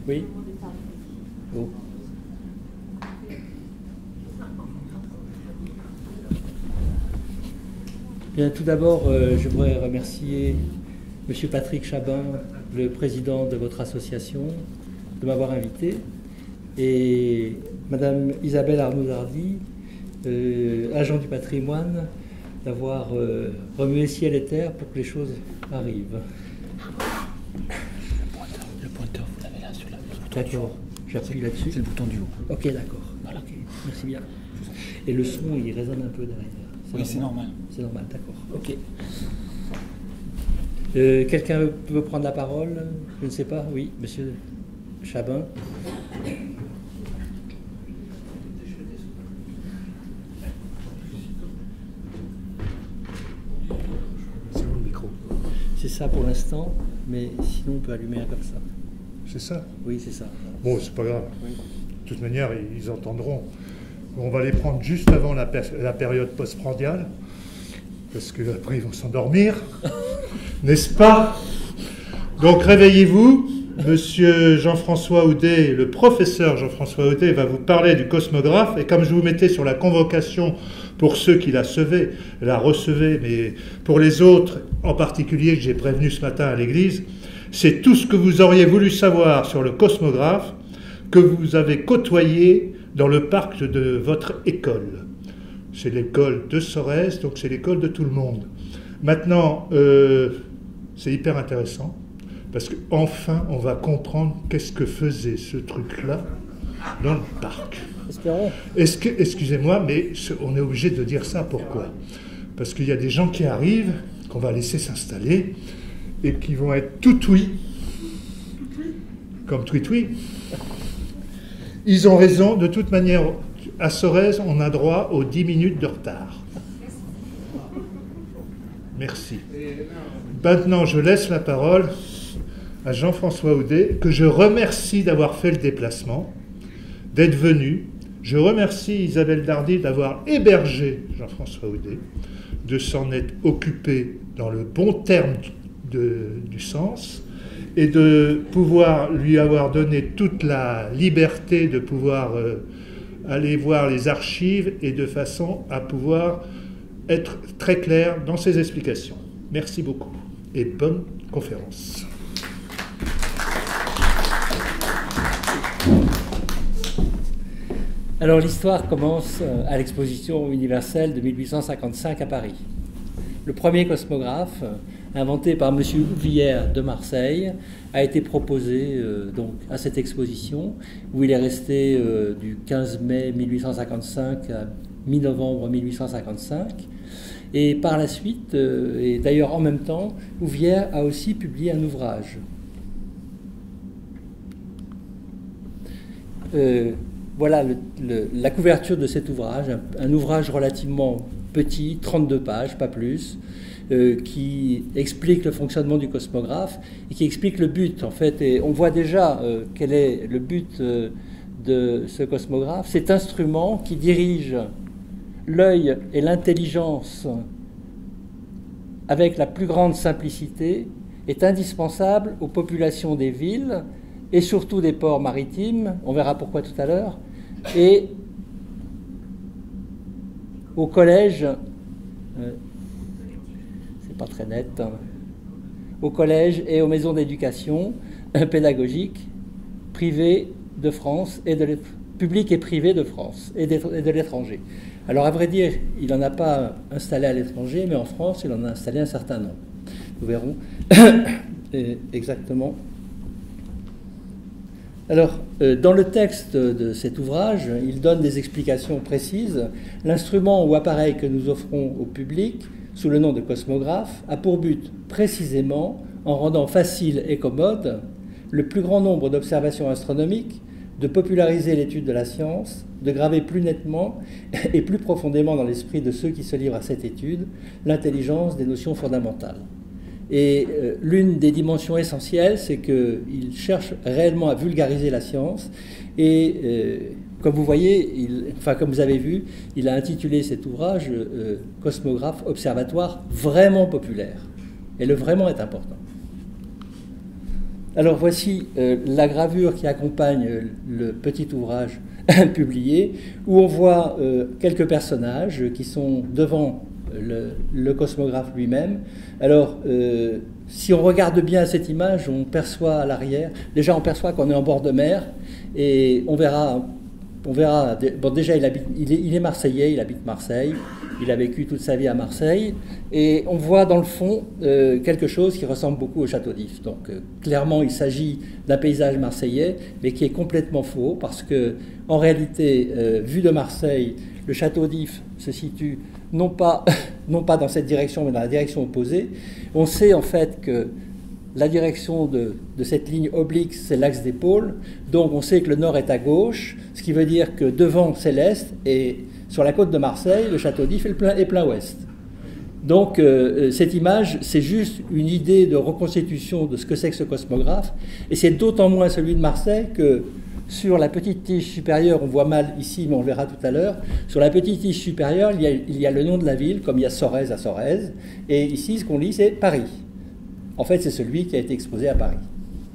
Oui. Oh. Bien, tout d'abord, je voudrais remercier M. Patrick Chabin, le président de votre association, de m'avoir invité, et Mme Isabelle Arnaud-Hardy, agent du patrimoine, d'avoir remué ciel et terre pour que les choses arrivent. Le pointeur, vous l'avez là sur la bouton. D'accord, j'appuie là-dessus. C'est le bouton du haut. Ok, d'accord. Voilà. Okay. Merci bien. Et le son, il résonne un peu derrière. Oui, c'est normal. C'est normal, d'accord. Ok. Quelqu'un veut prendre la parole? Je ne sais pas. Oui, monsieur Chabin. C'est où le micro? C'est ça pour l'instant, mais sinon on peut allumer un comme ça. C'est ça? Oui, c'est ça. Bon, c'est pas grave. Oui. De toute manière, ils entendront. On va les prendre juste avant la période postprandiale, parce qu'après ils vont s'endormir, n'est-ce pas? Donc réveillez-vous, monsieur Jean-François Houdet, le professeur Jean-François Houdet va vous parler du cosmographe, et comme je vous mettais sur la convocation pour ceux qui la recevaient, mais pour les autres, en particulier que j'ai prévenu ce matin à l'église, c'est tout ce que vous auriez voulu savoir sur le cosmographe que vous avez côtoyé dans le parc de votre école. C'est l'école de Sorèze, donc c'est l'école de tout le monde. Maintenant, c'est hyper intéressant, parce qu'enfin, on va comprendre qu'est-ce que faisait ce truc-là dans le parc. Espérons. Excusez-moi, mais on est obligé de dire ça. Pourquoi? Parce qu'il y a des gens qui arrivent, qu'on va laisser s'installer, et qui vont être tout oui, comme Twitwi. Ils ont raison, de toute manière, à Sorèze, on a droit aux 10 minutes de retard. Merci. Maintenant, je laisse la parole à Jean-François Houdet, que je remercie d'avoir fait le déplacement, d'être venu. Je remercie Isabelle Dardy d'avoir hébergé Jean-François Houdet, de s'en être occupé dans le bon terme du sens, et de pouvoir lui avoir donné toute la liberté de pouvoir aller voir les archives et de façon à pouvoir être très clair dans ses explications. Merci beaucoup et bonne conférence. Alors l'histoire commence à l'exposition universelle de 1855 à Paris. Le premier cosmographe, inventé par M. Houvière de Marseille, a été proposé donc à cette exposition, où il est resté du 15 mai 1855 à mi-novembre 1855. Et par la suite, et d'ailleurs en même temps, Houvière a aussi publié un ouvrage. Voilà la couverture de cet ouvrage, un ouvrage relativement petit, 32 pages, pas plus, qui explique le fonctionnement du cosmographe et qui explique le but, en fait. Et on voit déjà quel est le but de ce cosmographe. Cet instrument qui dirige l'œil et l'intelligence avec la plus grande simplicité est indispensable aux populations des villes et surtout des ports maritimes, on verra pourquoi tout à l'heure, et au collège, c'est pas très net, hein, au collège et aux maisons d'éducation pédagogique privées de France, et publiques et privées de France et de l'étranger. Alors à vrai dire, il n'en a pas installé à l'étranger, mais en France, il en a installé un certain nombre. Nous verrons exactement. Alors, dans le texte de cet ouvrage, il donne des explications précises. L'instrument ou appareil que nous offrons au public, sous le nom de cosmographe, a pour but, précisément, en rendant facile et commode le plus grand nombre d'observations astronomiques, de populariser l'étude de la science, de graver plus nettement et plus profondément dans l'esprit de ceux qui se livrent à cette étude l'intelligence des notions fondamentales. Et l'une des dimensions essentielles, c'est qu'il cherche réellement à vulgariser la science. Et comme vous voyez, comme vous avez vu, il a intitulé cet ouvrage « Cosmographe, observatoire vraiment populaire ». Et le « vraiment » est important. Alors voici la gravure qui accompagne le petit ouvrage publié, où on voit quelques personnages qui sont devant le cosmographe lui-même. Alors, si on regarde bien cette image, on perçoit à l'arrière, déjà on perçoit qu'on est en bord de mer, et on verra bon, déjà il est marseillais, il habite Marseille, il a vécu toute sa vie à Marseille, et on voit dans le fond quelque chose qui ressemble beaucoup au château d'If. Donc clairement il s'agit d'un paysage marseillais, mais qui est complètement faux, parce que en réalité, vu de Marseille, le château d'If se situe non pas dans cette direction, mais dans la direction opposée. On sait en fait que la direction de cette ligne oblique, c'est l'axe des pôles, donc on sait que le nord est à gauche, ce qui veut dire que devant c'est l'est, et sur la côte de Marseille, le château d'If est plein ouest. Donc cette image, c'est juste une idée de reconstitution de ce que c'est que ce cosmographe, et c'est d'autant moins celui de Marseille que sur la petite tige supérieure, on voit mal ici, mais on le verra tout à l'heure, sur la petite tige supérieure, il y a le nom de la ville, comme il y a Sorèze à Sorèze, et ici, ce qu'on lit, c'est Paris. En fait, c'est celui qui a été exposé à Paris.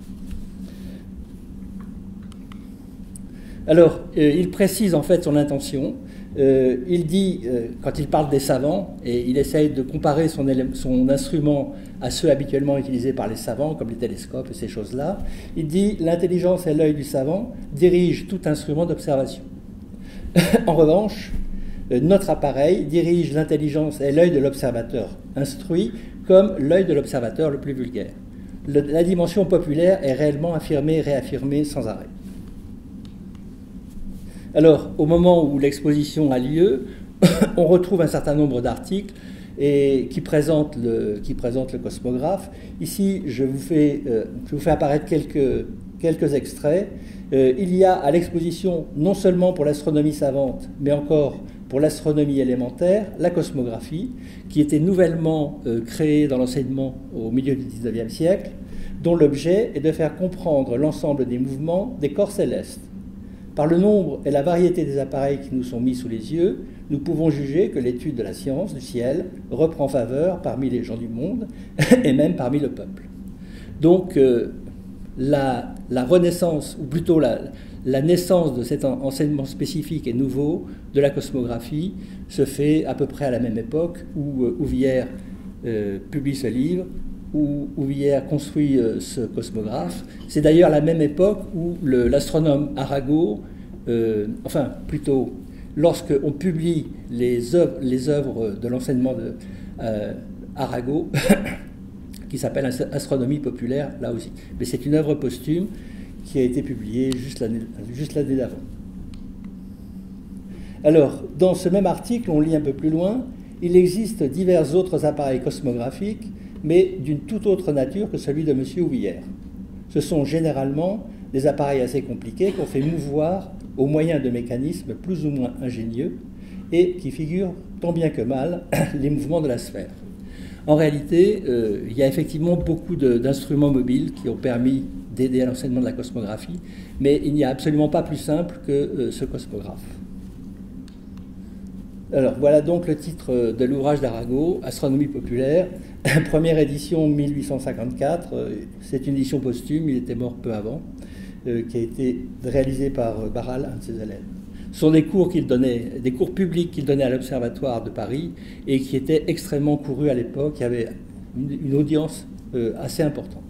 Alors, il précise en fait son intention. Il dit, quand il parle des savants, et il essaye de comparer son instrument à ceux habituellement utilisés par les savants, comme les télescopes et ces choses-là, il dit « L'intelligence et l'œil du savant dirigent tout instrument d'observation. En revanche, notre appareil dirige l'intelligence et l'œil de l'observateur instruit comme l'œil de l'observateur le plus vulgaire. La dimension populaire est réellement affirmée et réaffirmée sans arrêt. » Alors, au moment où l'exposition a lieu, on retrouve un certain nombre d'articles qui présentent le cosmographe. Ici, je vous fais apparaître quelques extraits. Il y a à l'exposition, non seulement pour l'astronomie savante, mais encore pour l'astronomie élémentaire, la cosmographie, qui était nouvellement créée dans l'enseignement au milieu du XIXe siècle, dont l'objet est de faire comprendre l'ensemble des mouvements des corps célestes. Par le nombre et la variété des appareils qui nous sont mis sous les yeux, nous pouvons juger que l'étude de la science du ciel reprend faveur parmi les gens du monde et même parmi le peuple. Donc la renaissance, ou plutôt la naissance de cet enseignement spécifique et nouveau de la cosmographie se fait à peu près à la même époque où Ouvière publie ce livre, où Ouvière construit ce cosmographe. C'est d'ailleurs la même époque où l'astronome Arago, enfin plutôt lorsqu'on publie les œuvres de l'enseignement de Arago, qui s'appelle Astronomie populaire, là aussi. Mais c'est une œuvre posthume qui a été publiée juste l'année d'avant. Alors, dans ce même article, on lit un peu plus loin, il existe divers autres appareils cosmographiques, mais d'une toute autre nature que celui de M. Ouvière. Ce sont généralement des appareils assez compliqués qu'on fait mouvoir au moyen de mécanismes plus ou moins ingénieux et qui figurent tant bien que mal les mouvements de la sphère. En réalité, il y a effectivement beaucoup d'instruments mobiles qui ont permis d'aider à l'enseignement de la cosmographie, mais il n'y a absolument pas plus simple que ce cosmographe. Alors voilà donc le titre de l'ouvrage d'Arago, Astronomie populaire, première édition 1854, c'est une édition posthume, il était mort peu avant, qui a été réalisée par Barral, un de ses élèves. Ce sont des cours qu'il donnait, des cours publics qu'il donnait à l'Observatoire de Paris et qui étaient extrêmement courus à l'époque, il y avait une audience assez importante.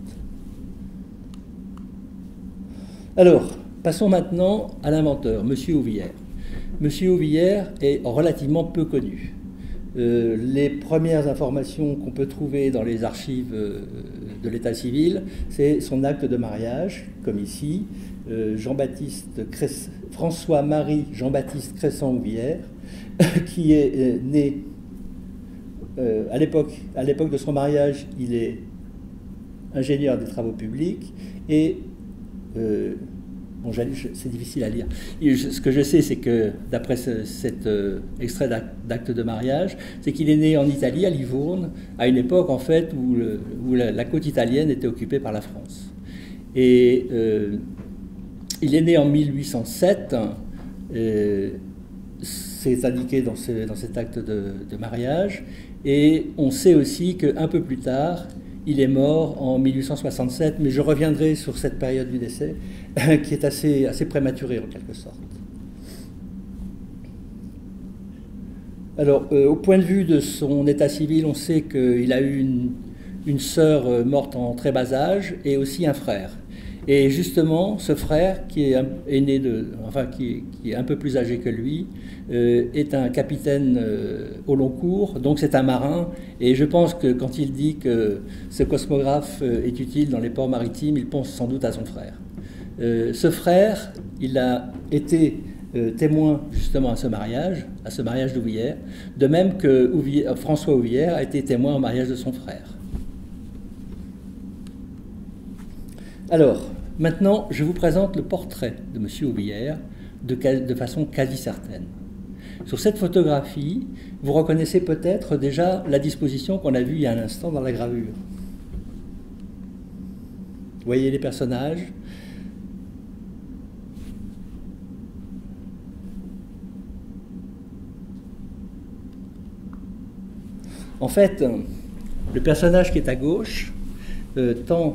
Alors, passons maintenant à l'inventeur, M. Ouvière. M. Ouvière est relativement peu connu. Les premières informations qu'on peut trouver dans les archives de l'état civil, c'est son acte de mariage, comme ici, François-Marie Jean-Baptiste Crescent Ouvière, qui est né à l'époque de son mariage, il est ingénieur des travaux publics et bon, c'est difficile à lire. Ce que je sais, c'est que, d'après cet extrait d'acte de mariage, c'est qu'il est né en Italie, à Livourne, à une époque, en fait, où la côte italienne était occupée par la France. Et il est né en 1807, c'est indiqué dans cet acte de mariage, et on sait aussi qu'un peu plus tard, Il est mort en 1867, mais je reviendrai sur cette période du décès, qui est assez prématurée en quelque sorte. Alors, au point de vue de son état civil, on sait qu'il a eu une sœur morte en très bas âge et aussi un frère. Et justement, ce frère, qui est un peu plus âgé que lui, est un capitaine au long cours, donc c'est un marin. Et je pense que quand il dit que ce cosmographe est utile dans les ports maritimes, il pense sans doute à son frère. Ce frère, il a été témoin justement à ce mariage d'Houvière, de même que François Houvière a été témoin au mariage de son frère. Alors, maintenant, je vous présente le portrait de M. Houvière de façon quasi certaine. Sur cette photographie, vous reconnaissez peut-être déjà la disposition qu'on a vue il y a un instant dans la gravure. Vous voyez les personnages ? En fait, le personnage qui est à gauche tend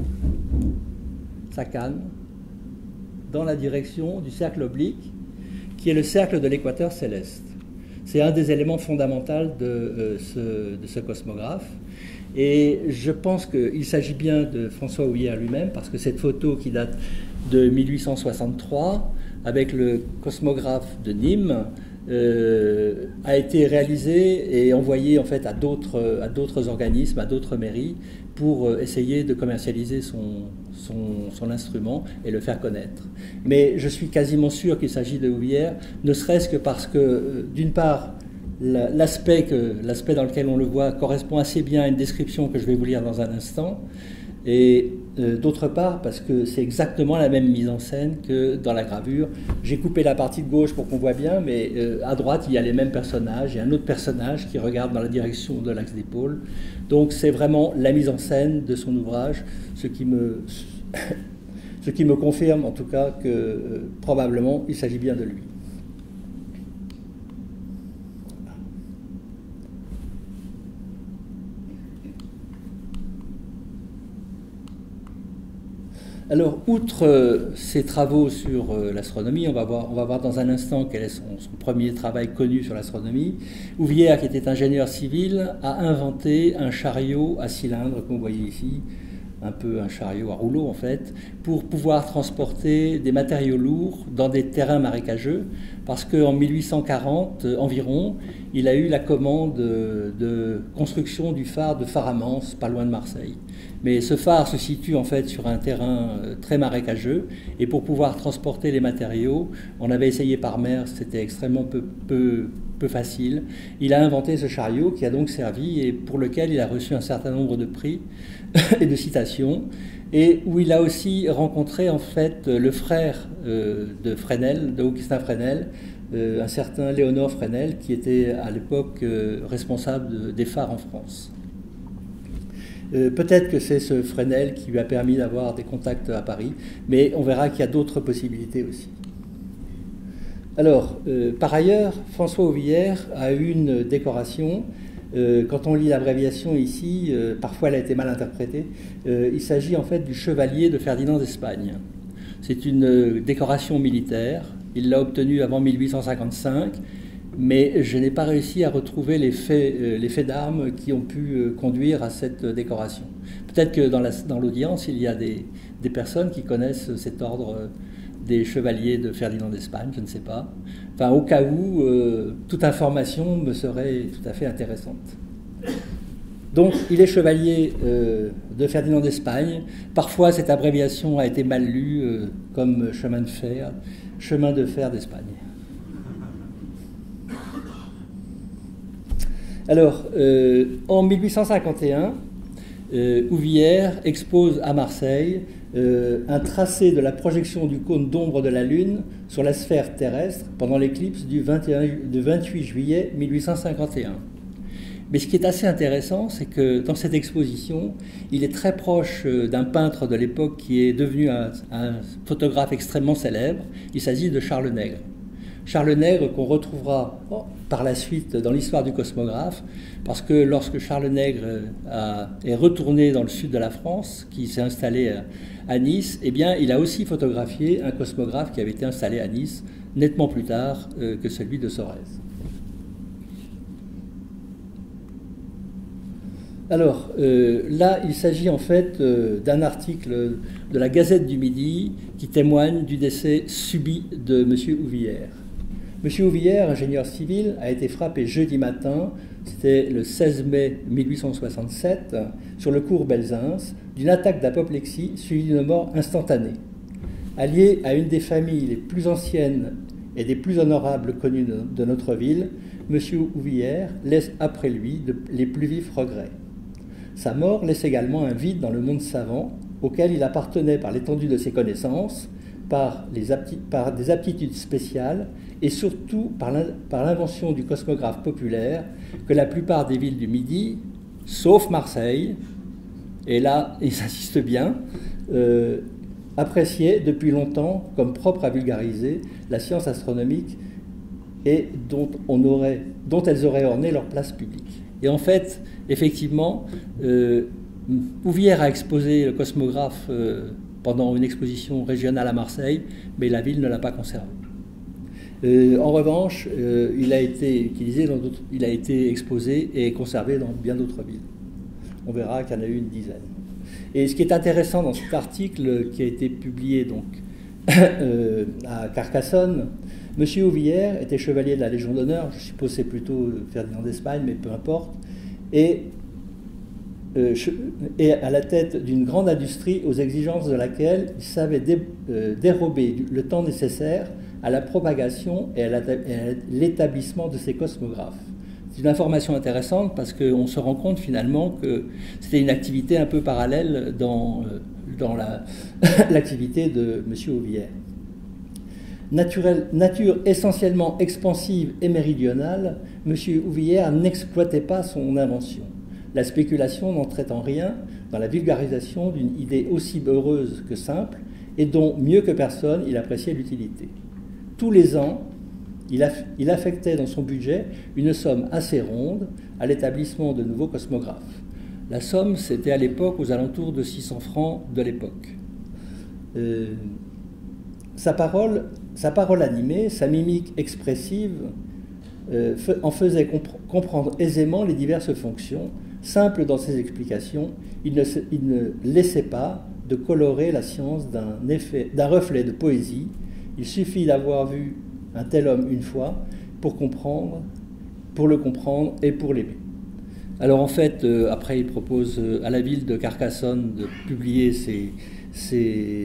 sa canne dans la direction du cercle oblique, qui est le cercle de l'équateur céleste. C'est un des éléments fondamentaux de ce cosmographe. Et je pense qu'il s'agit bien de François Houvière lui-même, parce que cette photo qui date de 1863, avec le cosmographe de Nîmes, a été réalisée et envoyée en fait à d'autres organismes, à d'autres mairies, pour essayer de commercialiser son instrument et le faire connaître. Mais je suis quasiment sûr qu'il s'agit de Houvière, ne serait-ce que parce que, d'une part, l'aspect dans lequel on le voit correspond assez bien à une description que je vais vous lire dans un instant, et d'autre part parce que c'est exactement la même mise en scène que dans la gravure. J'ai coupé la partie de gauche pour qu'on voit bien, mais à droite il y a les mêmes personnages, il y a un autre personnage qui regarde dans la direction de l'axe d'épaule. Donc c'est vraiment la mise en scène de son ouvrage, ce qui me confirme en tout cas que probablement il s'agit bien de lui. Alors, outre ses travaux sur l'astronomie, on va voir dans un instant quel est son premier travail connu sur l'astronomie. Houvière, qui était ingénieur civil, a inventé un chariot à cylindre, comme vous voyez ici, un peu un chariot à rouleau en fait, pour pouvoir transporter des matériaux lourds dans des terrains marécageux, parce qu'en 1840 environ, il a eu la commande de construction du phare de Faramance, pas loin de Marseille. Mais ce phare se situe en fait sur un terrain très marécageux, et pour pouvoir transporter les matériaux, on avait essayé par mer, c'était extrêmement peu facile. Il a inventé ce chariot qui a donc servi et pour lequel il a reçu un certain nombre de prix et de citations, et où il a aussi rencontré en fait le frère de Fresnel, d'Augustin Fresnel, un certain Léonard Fresnel, qui était à l'époque responsable des phares en France. Peut-être que c'est ce Fresnel qui lui a permis d'avoir des contacts à Paris, mais on verra qu'il y a d'autres possibilités aussi. Alors, par ailleurs, François Houvière a eu une décoration. Quand on lit l'abréviation ici, parfois elle a été mal interprétée. Il s'agit en fait du chevalier de Ferdinand d'Espagne. C'est une décoration militaire. Il l'a obtenue avant 1855, mais je n'ai pas réussi à retrouver les faits d'armes qui ont pu conduire à cette décoration. Peut-être que dans l'audience, il y a des personnes qui connaissent cet ordre des chevaliers de Ferdinand d'Espagne, je ne sais pas. Enfin, au cas où, toute information me serait tout à fait intéressante. Donc, il est chevalier de Ferdinand d'Espagne. Parfois, cette abréviation a été mal lue comme chemin de fer d'Espagne. Alors, en 1851, Houvière expose à Marseille un tracé de la projection du cône d'ombre de la Lune sur la sphère terrestre pendant l'éclipse du 28 juillet 1851. Mais ce qui est assez intéressant, c'est que dans cette exposition, il est très proche d'un peintre de l'époque qui est devenu un photographe extrêmement célèbre. Il s'agit de Charles Nègre. Charles Nègre qu'on retrouvera par la suite dans l'histoire du cosmographe, parce que lorsque Charles Nègre est retourné dans le sud de la France, qui s'est installé à Nice, eh bien, il a aussi photographié un cosmographe qui avait été installé à Nice nettement plus tard que celui de Sorèze. Alors, là, il s'agit en fait d'un article de la Gazette du Midi qui témoigne du décès subi de M. Ouvillère. M. Ouvillère, ingénieur civil, a été frappé jeudi matin, c'était le 16 mai 1867, sur le cours Belzins, d'une attaque d'apoplexie suivie d'une mort instantanée. Allié à une des familles les plus anciennes et des plus honorables connues de notre ville, M. Ouvillère laisse après lui les plus vifs regrets. Sa mort laisse également un vide dans le monde savant, auquel il appartenait par l'étendue de ses connaissances, par des aptitudes spéciales et surtout par l'invention du cosmographe populaire que la plupart des villes du Midi, sauf Marseille, et là, il s'insiste bien, appréciaient depuis longtemps comme propre à vulgariser la science astronomique et dont elles auraient orné leur place publique. Et en fait, effectivement, Ouvillère a exposé le cosmographe pendant une exposition régionale à Marseille, mais la ville ne l'a pas conservé. En revanche, il a été exposé et conservé dans bien d'autres villes. On verra qu'il y en a eu une dizaine. Et ce qui est intéressant dans cet article qui a été publié donc, à Carcassonne, M. Ouvillère était chevalier de la Légion d'honneur, je suppose c'est plutôt Ferdinand d'Espagne, mais peu importe, et à la tête d'une grande industrie aux exigences de laquelle il savait dérober le temps nécessaire à la propagation et à l'établissement de ses cosmographes. C'est une information intéressante parce qu'on se rend compte finalement que c'était une activité un peu parallèle dans l'activité de M. Ouvillère. Nature essentiellement expansive et méridionale, M. Ouvillère n'exploitait pas son invention. La spéculation n'entrait en rien dans la vulgarisation d'une idée aussi heureuse que simple et dont, mieux que personne, il appréciait l'utilité. Tous les ans, il affectait dans son budget une somme assez ronde à l'établissement de nouveaux cosmographes. La somme, c'était à l'époque aux alentours de 600 francs de l'époque. Sa parole animée, sa mimique expressive en faisait comprendre aisément les diverses fonctions. Simple dans ses explications, il ne laissait pas de colorer la science d'un reflet de poésie. Il suffit d'avoir vu un tel homme une fois pour le comprendre et pour l'aimer. Alors en fait, après il propose à la ville de Carcassonne de publier ses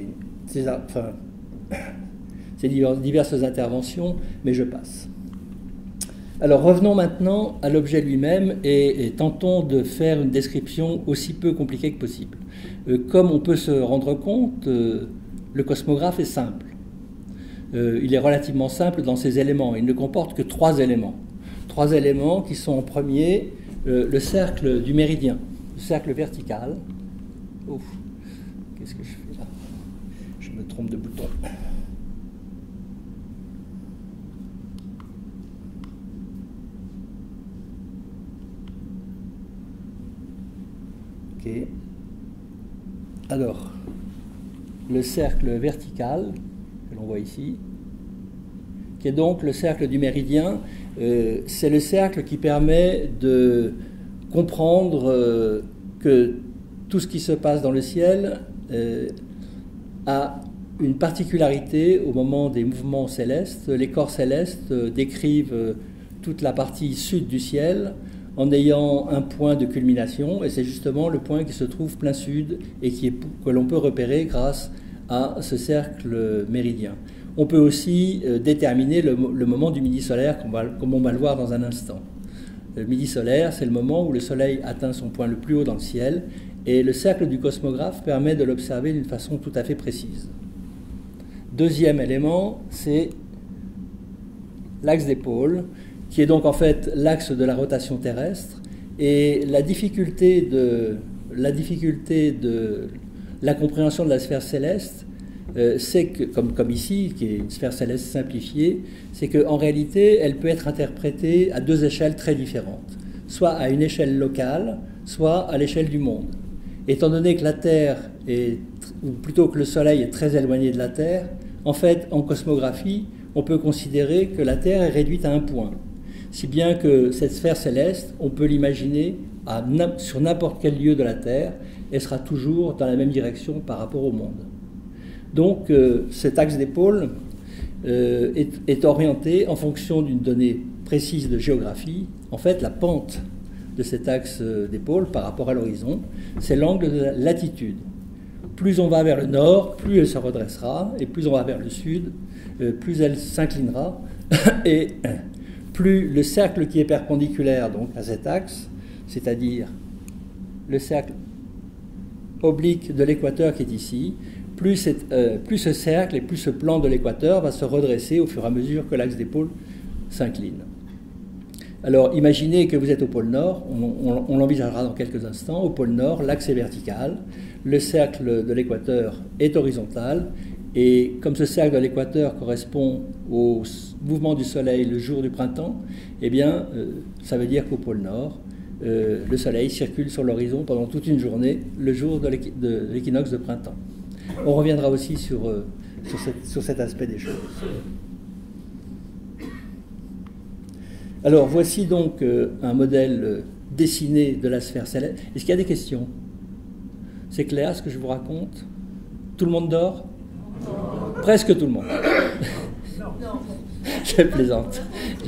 diverses interventions, mais je passe. Alors revenons maintenant à l'objet lui-même et tentons de faire une description aussi peu compliquée que possible. Comme on peut se rendre compte, le cosmographe est simple. Il est relativement simple dans ses éléments. Il ne comporte que 3 éléments. 3 éléments qui sont en premier le cercle du méridien, le cercle vertical. Ouf, qu'est-ce que je fais là? Je me trompe de bouton. Ok. Alors, le cercle vertical, que l'on voit ici, qui est donc le cercle du méridien, c'est le cercle qui permet de comprendre que tout ce qui se passe dans le ciel a une particularité au moment des mouvements célestes. Les corps célestes décrivent toute la partie sud du ciel en ayant un point de culmination, et c'est justement le point qui se trouve plein sud et que l'on peut repérer grâce à ce cercle méridien. On peut aussi déterminer le moment du midi solaire, comme on va le voir dans un instant. Le midi solaire, c'est le moment où le soleil atteint son point le plus haut dans le ciel, et le cercle du cosmographe permet de l'observer d'une façon tout à fait précise. Deuxième élément, c'est l'axe des pôles, qui est donc en fait l'axe de la rotation terrestre, et la difficulté de la compréhension de la sphère céleste c'est que, comme ici, qui est une sphère céleste simplifiée, c'est qu'en réalité, elle peut être interprétée à deux échelles très différentes, soit à une échelle locale, soit à l'échelle du monde. Étant donné que la Terre ou plutôt que le Soleil est très éloigné de la Terre, en fait, en cosmographie, on peut considérer que la Terre est réduite à un point. Si bien que cette sphère céleste, on peut l'imaginer sur n'importe quel lieu de la Terre, elle sera toujours dans la même direction par rapport au monde. Donc cet axe d'épaule est orienté en fonction d'une donnée précise de géographie. En fait, la pente de cet axe d'épaule par rapport à l'horizon, c'est l'angle de la latitude. Plus on va vers le nord, plus elle se redressera, et plus on va vers le sud, plus elle s'inclinera, et plus le cercle qui est perpendiculaire donc, à cet axe, c'est-à-dire le cercle oblique de l'équateur qui est ici, plus ce cercle et plus ce plan de l'équateur va se redresser au fur et à mesure que l'axe d'épaule s'incline. Alors imaginez que vous êtes au pôle Nord, on l'envisagera dans quelques instants, au pôle Nord, l'axe est vertical, le cercle de l'équateur est horizontal, et comme ce cercle de l'équateur correspond au mouvement du Soleil le jour du printemps, eh bien ça veut dire qu'au pôle Nord, le Soleil circule sur l'horizon pendant toute une journée, le jour de l'équinoxe de printemps. On reviendra aussi sur cet aspect des choses. Alors, voici donc un modèle dessiné de la sphère céleste. Est-ce qu'il y a des questions? C'est clair ce que je vous raconte? Tout le monde dort? Presque tout le monde. Je plaisante.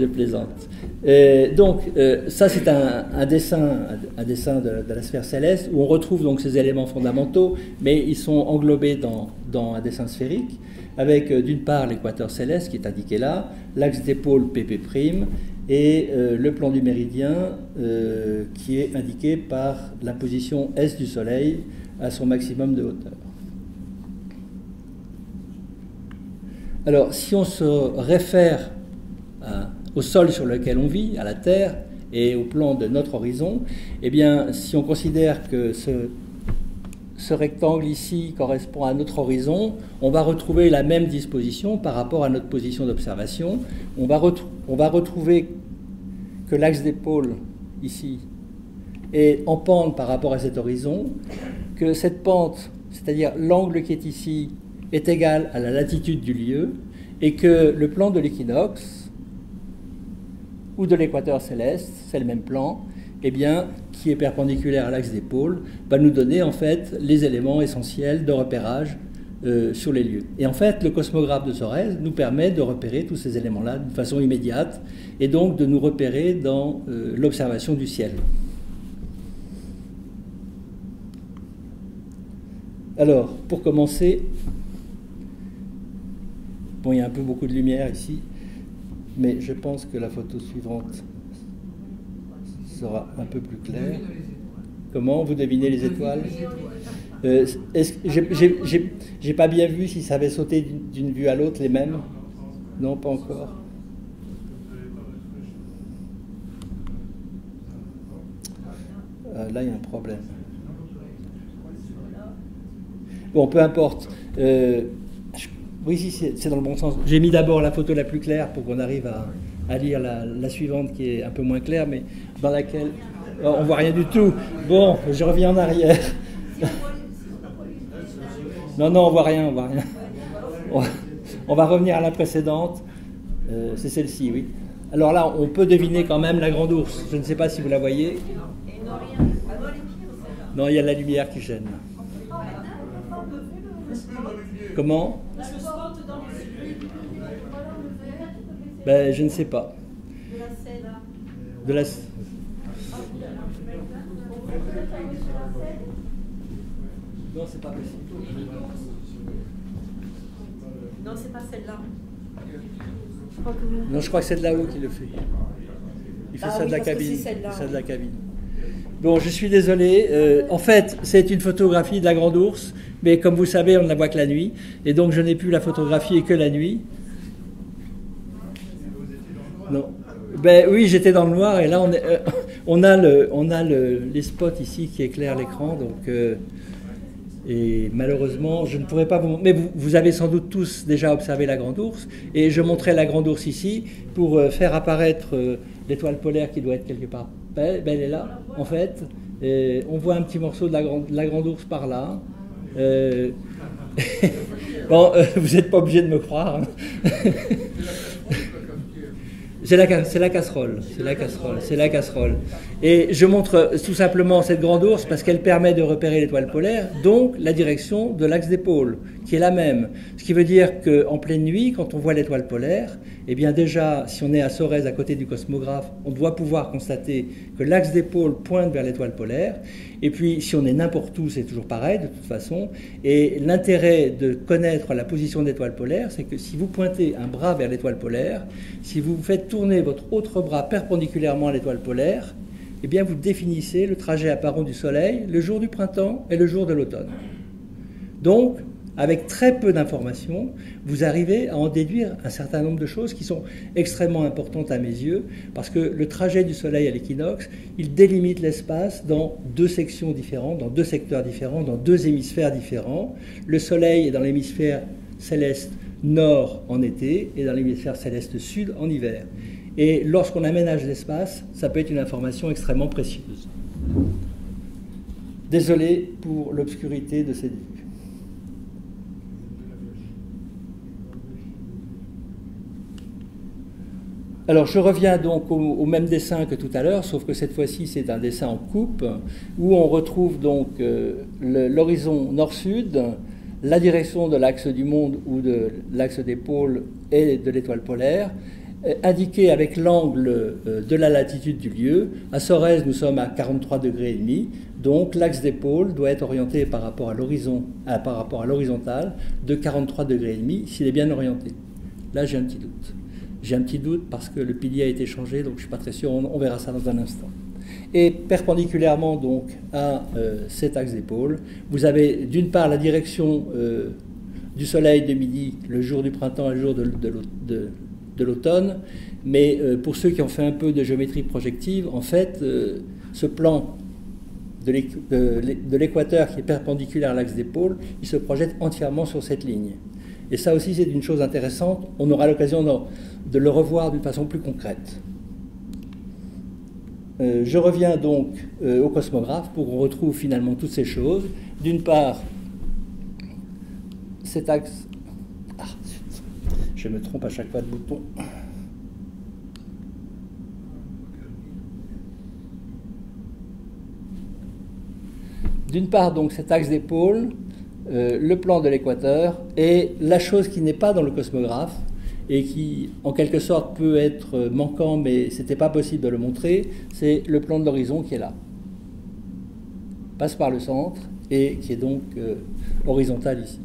Donc, ça c'est un dessin de la sphère céleste où on retrouve donc ces éléments fondamentaux, mais ils sont englobés dans un dessin sphérique, avec d'une part l'équateur céleste qui est indiqué là, l'axe d'épaule PP', et le plan du méridien qui est indiqué par la position est du Soleil à son maximum de hauteur. Alors, si on se réfère au sol sur lequel on vit, à la Terre, et au plan de notre horizon, eh bien, si on considère que ce rectangle ici correspond à notre horizon, on va retrouver la même disposition par rapport à notre position d'observation. On va retrouver que l'axe d'épaule, ici, est en pente par rapport à cet horizon, que cette pente, c'est-à-dire l'angle qui est ici, est égal à la latitude du lieu, et que le plan de l'équinoxe, ou de l'équateur céleste, c'est le même plan, eh bien, qui est perpendiculaire à l'axe d'épaule, va nous donner en fait les éléments essentiels de repérage sur les lieux. Et en fait, le cosmographe de Sorez nous permet de repérer tous ces éléments-là d'une façon immédiate, et donc de nous repérer dans l'observation du ciel. Alors, pour commencer, bon, il y a un peu beaucoup de lumière ici, mais je pense que la photo suivante sera un peu plus claire. Comment vous devinez les étoiles? J'ai pas bien vu si ça avait sauté d'une vue à l'autre les mêmes. Non, pas encore. Là, il y a un problème. Bon, peu importe. Oui, si, c'est dans le bon sens. J'ai mis d'abord la photo la plus claire pour qu'on arrive à lire la suivante qui est un peu moins claire, mais dans laquelle on voit rien du tout. Bon, je reviens en arrière. Non, on voit rien. On va revenir à la précédente. C'est celle-ci, oui. Alors là, on peut deviner quand même la grande ours. Je ne sais pas si vous la voyez. Non, il y a la lumière qui gêne. Comment? Ben, je ne sais pas. De la... Non, c'est pas possible. Non, c'est pas celle-là. Non, je crois que c'est de là-haut qui le fait. Il fait ça de la cabine. Ça de la cabine. Bon, je suis désolé. En fait, c'est une photographie de la grande ours, mais comme vous savez, on ne la voit que la nuit, et donc je n'ai pu la photographier que la nuit. Non. Ben oui, j'étais dans le noir, et là on a les spots ici qui éclairent l'écran, donc Et malheureusement, je ne pourrais pas vous... Mais vous avez sans doute tous déjà observé la grande ours. Et je montrais la grande ours ici pour faire apparaître l'étoile polaire qui doit être quelque part. Ben, elle est là, en fait. Et on voit un petit morceau de la grande ours par là. Bon, vous n'êtes pas obligé de me croire. Hein. C'est la casserole, c'est la casserole. Et je montre tout simplement cette grande ours parce qu'elle permet de repérer l'étoile polaire, donc la direction de l'axe des pôles, qui est la même. Ce qui veut dire qu'en pleine nuit, quand on voit l'étoile polaire, eh bien déjà, si on est à Sorèze, à côté du cosmographe, on doit pouvoir constater que l'axe des pôles pointe vers l'étoile polaire. Et puis, si on est n'importe où, c'est toujours pareil, de toute façon. Et l'intérêt de connaître la position de l'étoile polaire, c'est que si vous pointez un bras vers l'étoile polaire, si vous faites tourner votre autre bras perpendiculairement à l'étoile polaire, eh bien, vous définissez le trajet apparent du Soleil le jour du printemps et le jour de l'automne. Donc, avec très peu d'informations, vous arrivez à en déduire un certain nombre de choses qui sont extrêmement importantes à mes yeux, parce que le trajet du Soleil à l'équinoxe, il délimite l'espace dans deux sections différentes, dans deux secteurs différents, dans deux hémisphères différents. Le Soleil est dans l'hémisphère céleste nord en été et dans l'hémisphère céleste sud en hiver. Et lorsqu'on aménage l'espace, ça peut être une information extrêmement précieuse. Désolé pour l'obscurité de cette vue. Alors je reviens donc au même dessin que tout à l'heure, sauf que cette fois-ci c'est un dessin en coupe, où on retrouve donc l'horizon nord-sud, la direction de l'axe du monde ou de l'axe des pôles et de l'étoile polaire, indiqué avec l'angle de la latitude du lieu. À Sorèze, nous sommes à 43,5 degrés, donc l'axe des pôles doit être orienté par rapport à l'horizon, par rapport à l'horizontale de 43,5 degrés s'il est bien orienté. Là j'ai un petit doute. J'ai un petit doute parce que le pilier a été changé, donc je ne suis pas très sûr, on verra ça dans un instant. Et perpendiculairement donc à cet axe des pôles, vous avez d'une part la direction du Soleil de midi, le jour du printemps et le jour de l'automne, mais pour ceux qui ont fait un peu de géométrie projective, en fait, ce plan de l'équateur qui est perpendiculaire à l'axe des pôles, il se projette entièrement sur cette ligne. Et ça aussi, c'est une chose intéressante. On aura l'occasion de le revoir d'une façon plus concrète. Je reviens donc au cosmographe pour qu'on retrouve finalement toutes ces choses. D'une part, cet axe... Ah, je me trompe à chaque fois de bouton. D'une part, donc, cet axe des pôles, le plan de l'équateur, et la chose qui n'est pas dans le cosmographe, et qui, en quelque sorte, peut être manquant, mais ce n'était pas possible de le montrer, c'est le plan de l'horizon qui est là. Passe par le centre, et qui est donc horizontal ici.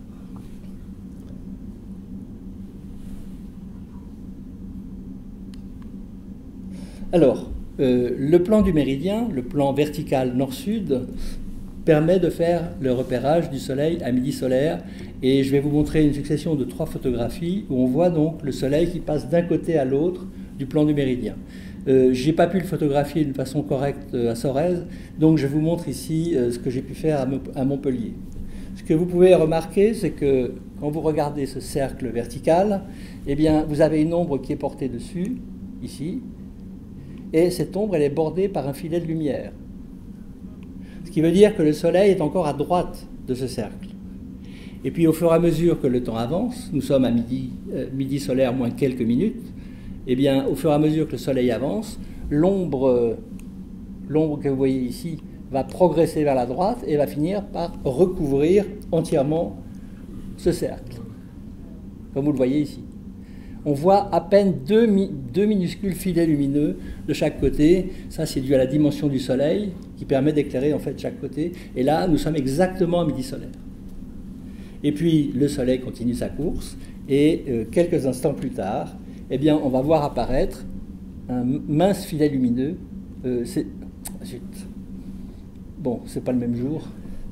Alors, le plan du méridien, le plan vertical nord-sud, permet de faire le repérage du Soleil à midi solaire. Et je vais vous montrer une succession de 3 photographies où on voit donc le Soleil qui passe d'un côté à l'autre du plan du méridien. Je n'ai pas pu le photographier d'une façon correcte à Sorèze, donc je vous montre ici ce que j'ai pu faire à Montpellier. Ce que vous pouvez remarquer, c'est que quand vous regardez ce cercle vertical, eh bien, vous avez une ombre qui est portée dessus, ici, et cette ombre, elle est bordée par un filet de lumière. Ce qui veut dire que le Soleil est encore à droite de ce cercle. Et puis au fur et à mesure que le temps avance, nous sommes à midi solaire moins quelques minutes, et bien au fur et à mesure que le Soleil avance, l'ombre que vous voyez ici va progresser vers la droite et va finir par recouvrir entièrement ce cercle, comme vous le voyez ici. On voit à peine deux minuscules filets lumineux de chaque côté. Ça, c'est dû à la dimension du Soleil qui permet d'éclairer en fait chaque côté. Et là, nous sommes exactement à midi solaire. Et puis, le Soleil continue sa course. Et quelques instants plus tard, eh bien, on va voir apparaître un mince filet lumineux. Zut. Bon, c'est pas le même jour.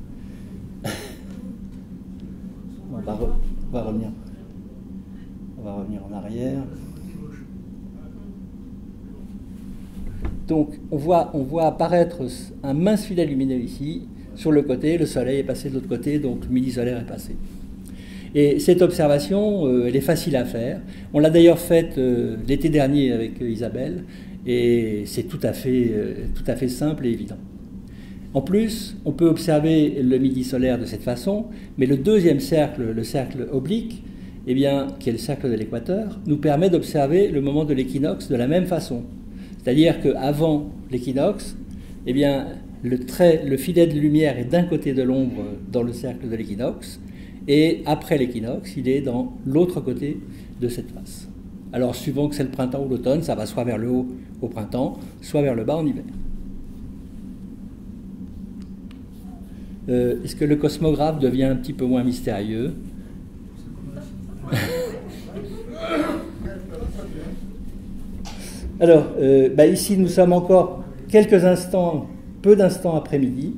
On va revenir. On va revenir en arrière. Donc, on voit apparaître un mince filet lumineux ici. sur le côté, le soleil est passé de l'autre côté, donc le midi solaire est passé. Et cette observation, elle est facile à faire. On l'a d'ailleurs faite l'été dernier avec Isabelle, et c'est tout à fait simple et évident. En plus, on peut observer le midi solaire de cette façon, mais le deuxième cercle, le cercle oblique, eh bien, qui est le cercle de l'équateur, nous permet d'observer le moment de l'équinoxe de la même façon. C'est-à-dire qu'avant l'équinoxe, eh bien, le filet de lumière est d'un côté de l'ombre dans le cercle de l'équinoxe, et après l'équinoxe, il est dans l'autre côté de cette face. Alors, suivant que c'est le printemps ou l'automne, ça va soit vers le haut au printemps, soit vers le bas en hiver. Est-ce que le cosmographe devient un petit peu moins mystérieux? Alors, ici, nous sommes encore quelques instants, peu d'instants après-midi,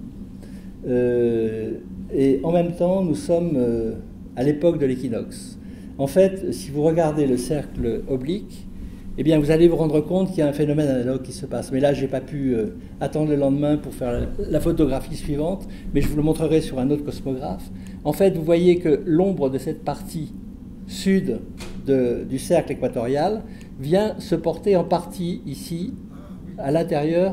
et en même temps, nous sommes à l'époque de l'équinoxe. En fait, si vous regardez le cercle oblique, eh bien, vous allez vous rendre compte qu'il y a un phénomène analogue qui se passe. Mais là, je n'ai pas pu attendre le lendemain pour faire la photographie suivante, mais je vous le montrerai sur un autre cosmographe. En fait, vous voyez que l'ombre de cette partie sud du cercle équatorial vient se porter en partie ici, à l'intérieur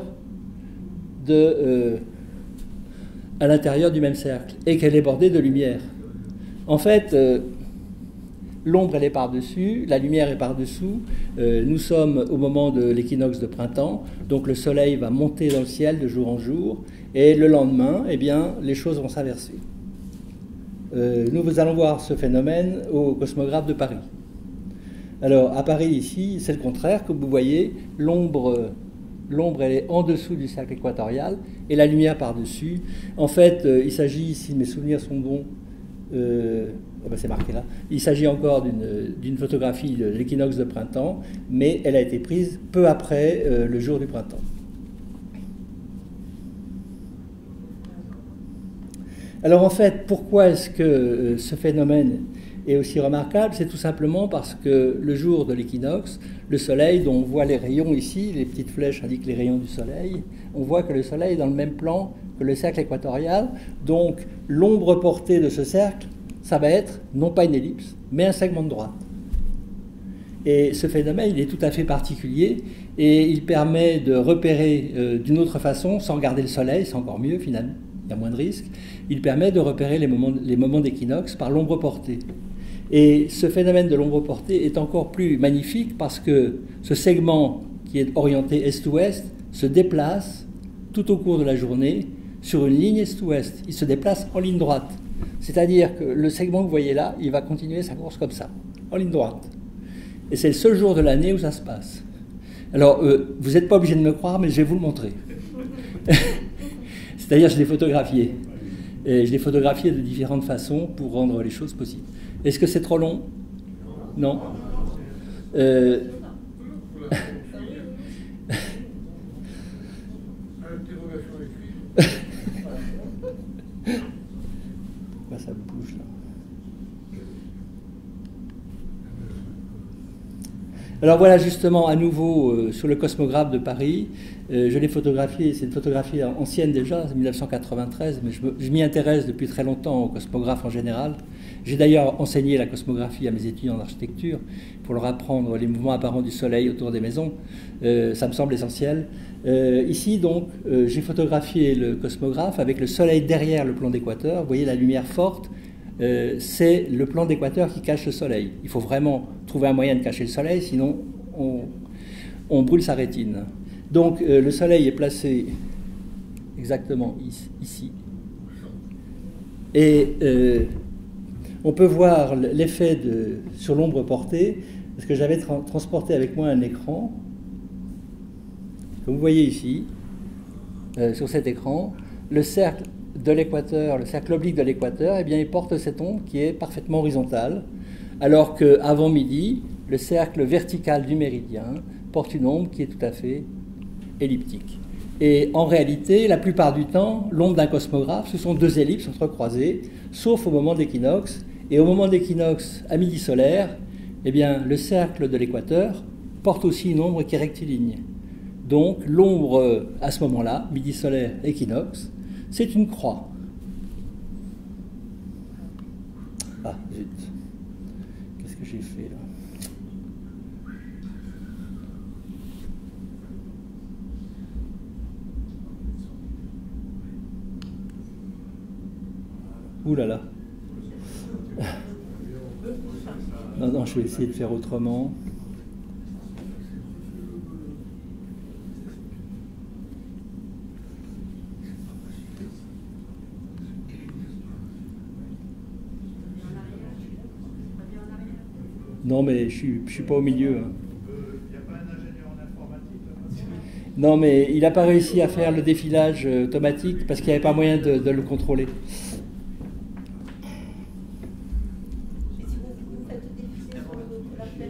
du même cercle, et qu'elle est bordée de lumière. En fait, l'ombre, elle est par-dessus, la lumière est par-dessous. Nous sommes au moment de l'équinoxe de printemps, donc le soleil va monter dans le ciel de jour en jour, et le lendemain, eh bien, les choses vont s'inverser. Nous allons voir ce phénomène au cosmographe de Paris. Alors, à Paris, ici, c'est le contraire. Comme vous voyez, l'ombre, elle est en dessous du cercle équatorial et la lumière par-dessus. En fait, il s'agit, si mes souvenirs sont bons, c'est marqué là, il s'agit encore d'une photographie de l'équinoxe de printemps, mais elle a été prise peu après le jour du printemps. Alors en fait, pourquoi est-ce que ce phénomène est aussi remarquable? C'est tout simplement parce que le jour de l'équinoxe, le soleil, dont on voit les rayons ici, les petites flèches indiquent les rayons du soleil, on voit que le soleil est dans le même plan que le cercle équatorial, donc l'ombre portée de ce cercle, ça va être non pas une ellipse, mais un segment de droite. Et ce phénomène, il est tout à fait particulier, et il permet de repérer d'une autre façon, sans regarder le soleil, c'est encore mieux finalement, il y a moins de risques, il permet de repérer les moments d'équinoxe par l'ombre portée. Et ce phénomène de l'ombre portée est encore plus magnifique parce que ce segment qui est orienté est-ouest se déplace tout au cours de la journée sur une ligne est-ouest. Il se déplace en ligne droite. C'est-à-dire que le segment que vous voyez là, il va continuer sa course comme ça, en ligne droite. Et c'est le seul jour de l'année où ça se passe. Alors, vous n'êtes pas obligé de me croire, mais je vais vous le montrer. C'est-à-dire, je l'ai photographié. Et je l'ai photographié de différentes façons pour rendre les choses possibles. Est-ce que c'est trop long? Non. Ça bouge là. Alors voilà, justement, à nouveau sur le cosmographe de Paris, je l'ai photographié, c'est une photographie ancienne déjà, 1993, mais je m'y intéresse depuis très longtemps au cosmographe en général. J'ai d'ailleurs enseigné la cosmographie à mes étudiants en architecture pour leur apprendre les mouvements apparents du soleil autour des maisons. Ça me semble essentiel. Ici, donc, j'ai photographié le cosmographe avec le soleil derrière le plan d'équateur. Vous voyez la lumière forte, c'est le plan d'équateur qui cache le soleil. Il faut vraiment trouver un moyen de cacher le soleil, sinon on brûle sa rétine. Donc le soleil est placé exactement ici. Et on peut voir l'effet sur l'ombre portée, parce que j'avais transporté avec moi un écran. Comme vous voyez ici, sur cet écran, le cercle de l'équateur, le cercle oblique de l'équateur, eh bien, il porte cette ombre qui est parfaitement horizontale, alors qu'avant midi, le cercle vertical du méridien porte une ombre qui est tout à fait elliptique. Et en réalité, la plupart du temps, l'ombre d'un cosmographe, ce sont deux ellipses entrecroisées, sauf au moment d'équinoxe. Et au moment d'équinoxe, à midi solaire, eh bien, le cercle de l'équateur porte aussi une ombre qui est rectiligne. Donc l'ombre, à ce moment-là, midi solaire, équinoxe, c'est une croix. que j'ai fait là? Ouh là là. Non, non, je vais essayer de faire autrement. Non, mais je suis pas au milieu. Il n'y a pas un ingénieur en informatique? Non, mais il n'a pas réussi à faire le défilage automatique parce qu'il n'y avait pas moyen de le contrôler. Et si vous faites défiler sur la flèche.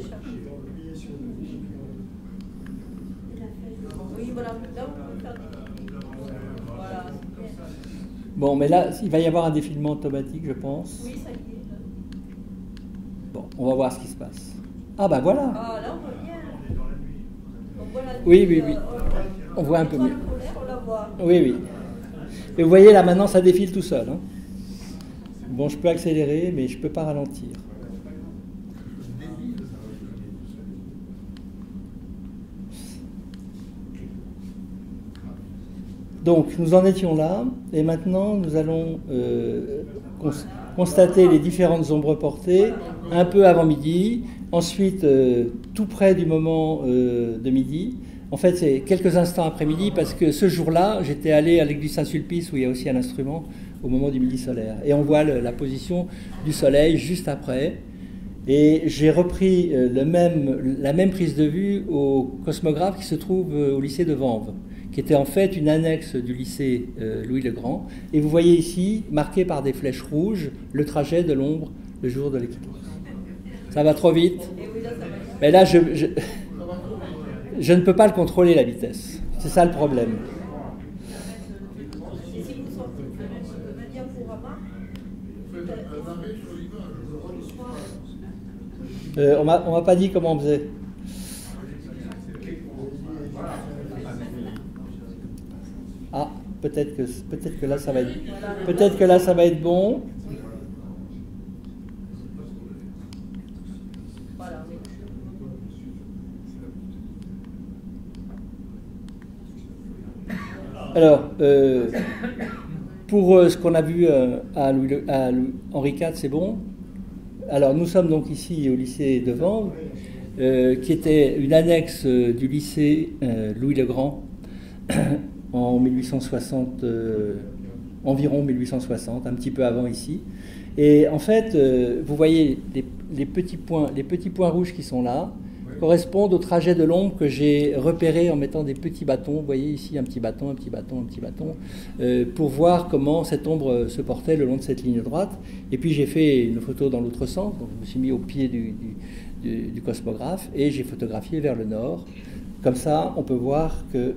Oui, voilà, là vous pouvez faire défiler. Voilà. Bon, mais là, il va y avoir un défilement automatique, je pense. Oui, ça y est. Bon, on va voir ce qui se passe. Ah, bah voilà. Ah, là on voit bien. On voit la Oui, oui, oui. On voit un peu mieux. L'étoile polaire, on la voit. Oui, oui. Et vous voyez, là, maintenant, ça défile tout seul. Hein. Bon, je peux accélérer, mais je ne peux pas ralentir. Donc, nous en étions là, et maintenant, nous allons constater les différentes ombres portées un peu avant midi, ensuite tout près du moment de midi. En fait, c'est quelques instants après midi, parce que ce jour-là, j'étais allé à l'église Saint-Sulpice, où il y a aussi un instrument, au moment du midi solaire. Et on voit la position du soleil juste après. Et j'ai repris la même prise de vue au cosmographe qui se trouve au lycée de Vanves, qui était en fait une annexe du lycée Louis-le-Grand. Et vous voyez ici, marqué par des flèches rouges, le trajet de l'ombre le jour de l'équinoxe. Ça va trop vite. Mais là, je ne peux pas le contrôler, la vitesse. C'est ça le problème. Et si vous sortez le diaporama, On m'a pas dit comment on faisait. Ah, peut-être que là ça va être bon. voilà. Alors, pour ce qu'on a vu à Henri IV, c'est bon. Alors, nous sommes donc ici au lycée de Vanves, qui était une annexe du lycée Louis-le-Grand en 1860, environ 1860, un petit peu avant ici. Et en fait, vous voyez les petits points rouges qui sont là, correspondent au trajet de l'ombre que j'ai repéré en mettant des petits bâtons. Vous voyez ici un petit bâton, pour voir comment cette ombre se portait le long de cette ligne droite. Et puis j'ai fait une photo dans l'autre sens, donc je me suis mis au pied du cosmographe et j'ai photographié vers le nord. Comme ça, on peut voir que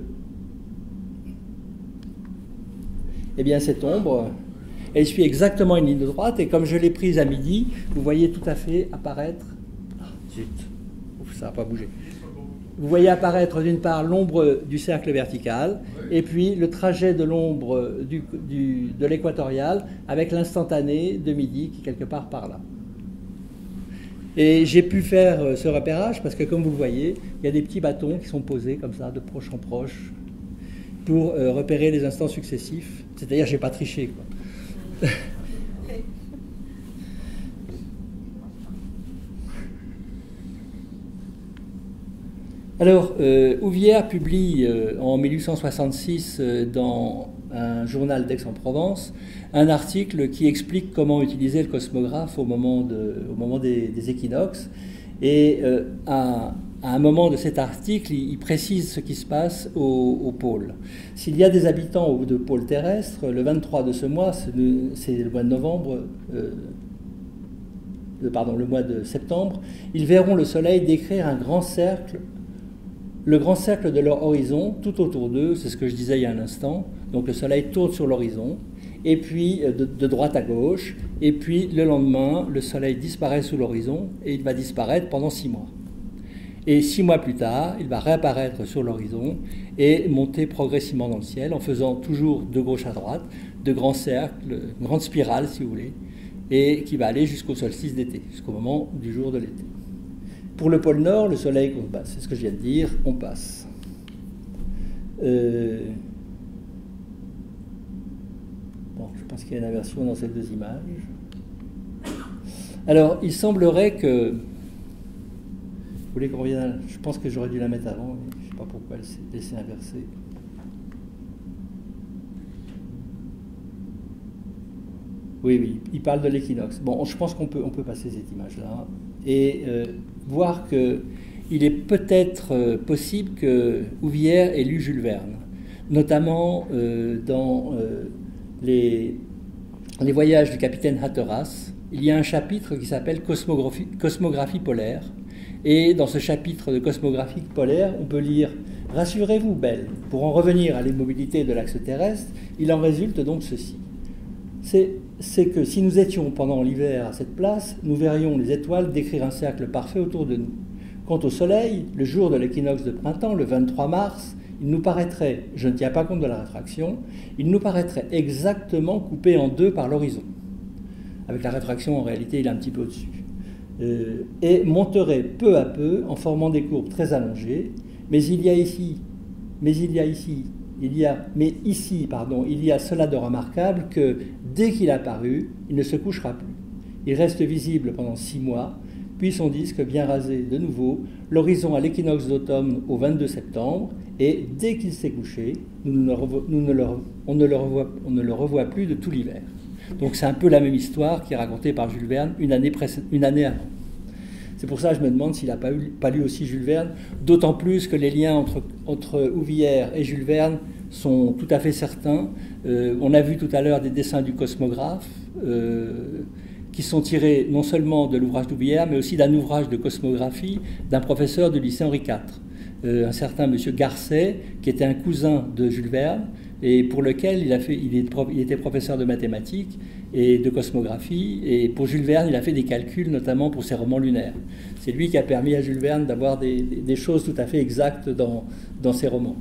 eh bien, cette ombre, elle suit exactement une ligne droite, et comme je l'ai prise à midi, vous voyez tout à fait apparaître... Ah, zut, ouf, ça n'a pas bougé. Vous voyez apparaître d'une part l'ombre du cercle vertical, et puis le trajet de l'ombre de l'équatorial, avec l'instantané de midi qui est quelque part par là. Et j'ai pu faire ce repérage parce que, comme vous le voyez, il y a des petits bâtons qui sont posés comme ça, de proche en proche, pour repérer les instants successifs. C'est-à-dire, je n'ai pas triché, quoi. Alors, Ouvière publie en 1866 dans un journal d'Aix-en-Provence un article qui explique comment utiliser le cosmographe au moment des équinoxes. Et à un moment de cet article, il précise ce qui se passe au pôle. S'il y a des habitants de pôle terrestre, le 23 de ce mois, c'est le mois de novembre, le mois de septembre, ils verront le Soleil décrire un grand cercle, le grand cercle de leur horizon, tout autour d'eux, c'est ce que je disais il y a un instant. Donc le Soleil tourne sur l'horizon, et puis de droite à gauche, et puis le lendemain, le Soleil disparaît sous l'horizon, et il va disparaître pendant 6 mois. Et 6 mois plus tard, il va réapparaître sur l'horizon et monter progressivement dans le ciel en faisant toujours de gauche à droite, de grands cercles, une grande spirale si vous voulez, et qui va aller jusqu'au solstice d'été, jusqu'au moment du jour de l'été. Pour le pôle Nord, le soleil, c'est ce que je viens de dire, on passe. Bon, je pense qu'il y a une inversion dans ces deux images. Alors, il semblerait que... Vous voulez qu'on revienne Je pense que j'aurais dû la mettre avant, mais je ne sais pas pourquoi elle s'est laissée inverser. Oui, il parle de l'équinoxe. Bon, je pense qu'on peut passer cette image-là et voir qu'il est peut-être possible que Ouvière ait lu Jules Verne, notamment dans les voyages du capitaine Hatteras. Il y a un chapitre qui s'appelle Cosmographie polaire. Et dans ce chapitre de cosmographie polaire, on peut lire « Rassurez-vous, Belle, pour en revenir à l'immobilité de l'axe terrestre, il en résulte donc ceci. C'est que si nous étions pendant l'hiver à cette place, nous verrions les étoiles décrire un cercle parfait autour de nous. Quant au Soleil, le jour de l'équinoxe de printemps, le 23 mars, il nous paraîtrait, je ne tiens pas compte de la réfraction, il nous paraîtrait exactement coupé en deux par l'horizon. Avec la réfraction, en réalité, il est un petit peu au-dessus. Et monterait peu à peu en formant des courbes très allongées, mais ici, il y a cela de remarquable que dès qu'il a apparu, il ne se couchera plus. Il reste visible pendant 6 mois, puis son disque vient raser de nouveau l'horizon à l'équinoxe d'automne au 22 septembre, et dès qu'il s'est couché, on ne le revoit plus de tout l'hiver. Donc c'est un peu la même histoire qui est racontée par Jules Verne une année avant. C'est pour ça que je me demande s'il n'a pas lu aussi Jules Verne, d'autant plus que les liens entre Ouvière et Jules Verne sont tout à fait certains. On a vu tout à l'heure des dessins du cosmographe qui sont tirés non seulement de l'ouvrage d'Ouvière, mais aussi d'un ouvrage de cosmographie d'un professeur du lycée Henri IV, un certain monsieur Garcet, qui était un cousin de Jules Verne, et pour lequel il était professeur de mathématiques et de cosmographie, et pour Jules Verne, il a fait des calculs, notamment pour ses romans lunaires. C'est lui qui a permis à Jules Verne d'avoir des choses tout à fait exactes dans ses romans.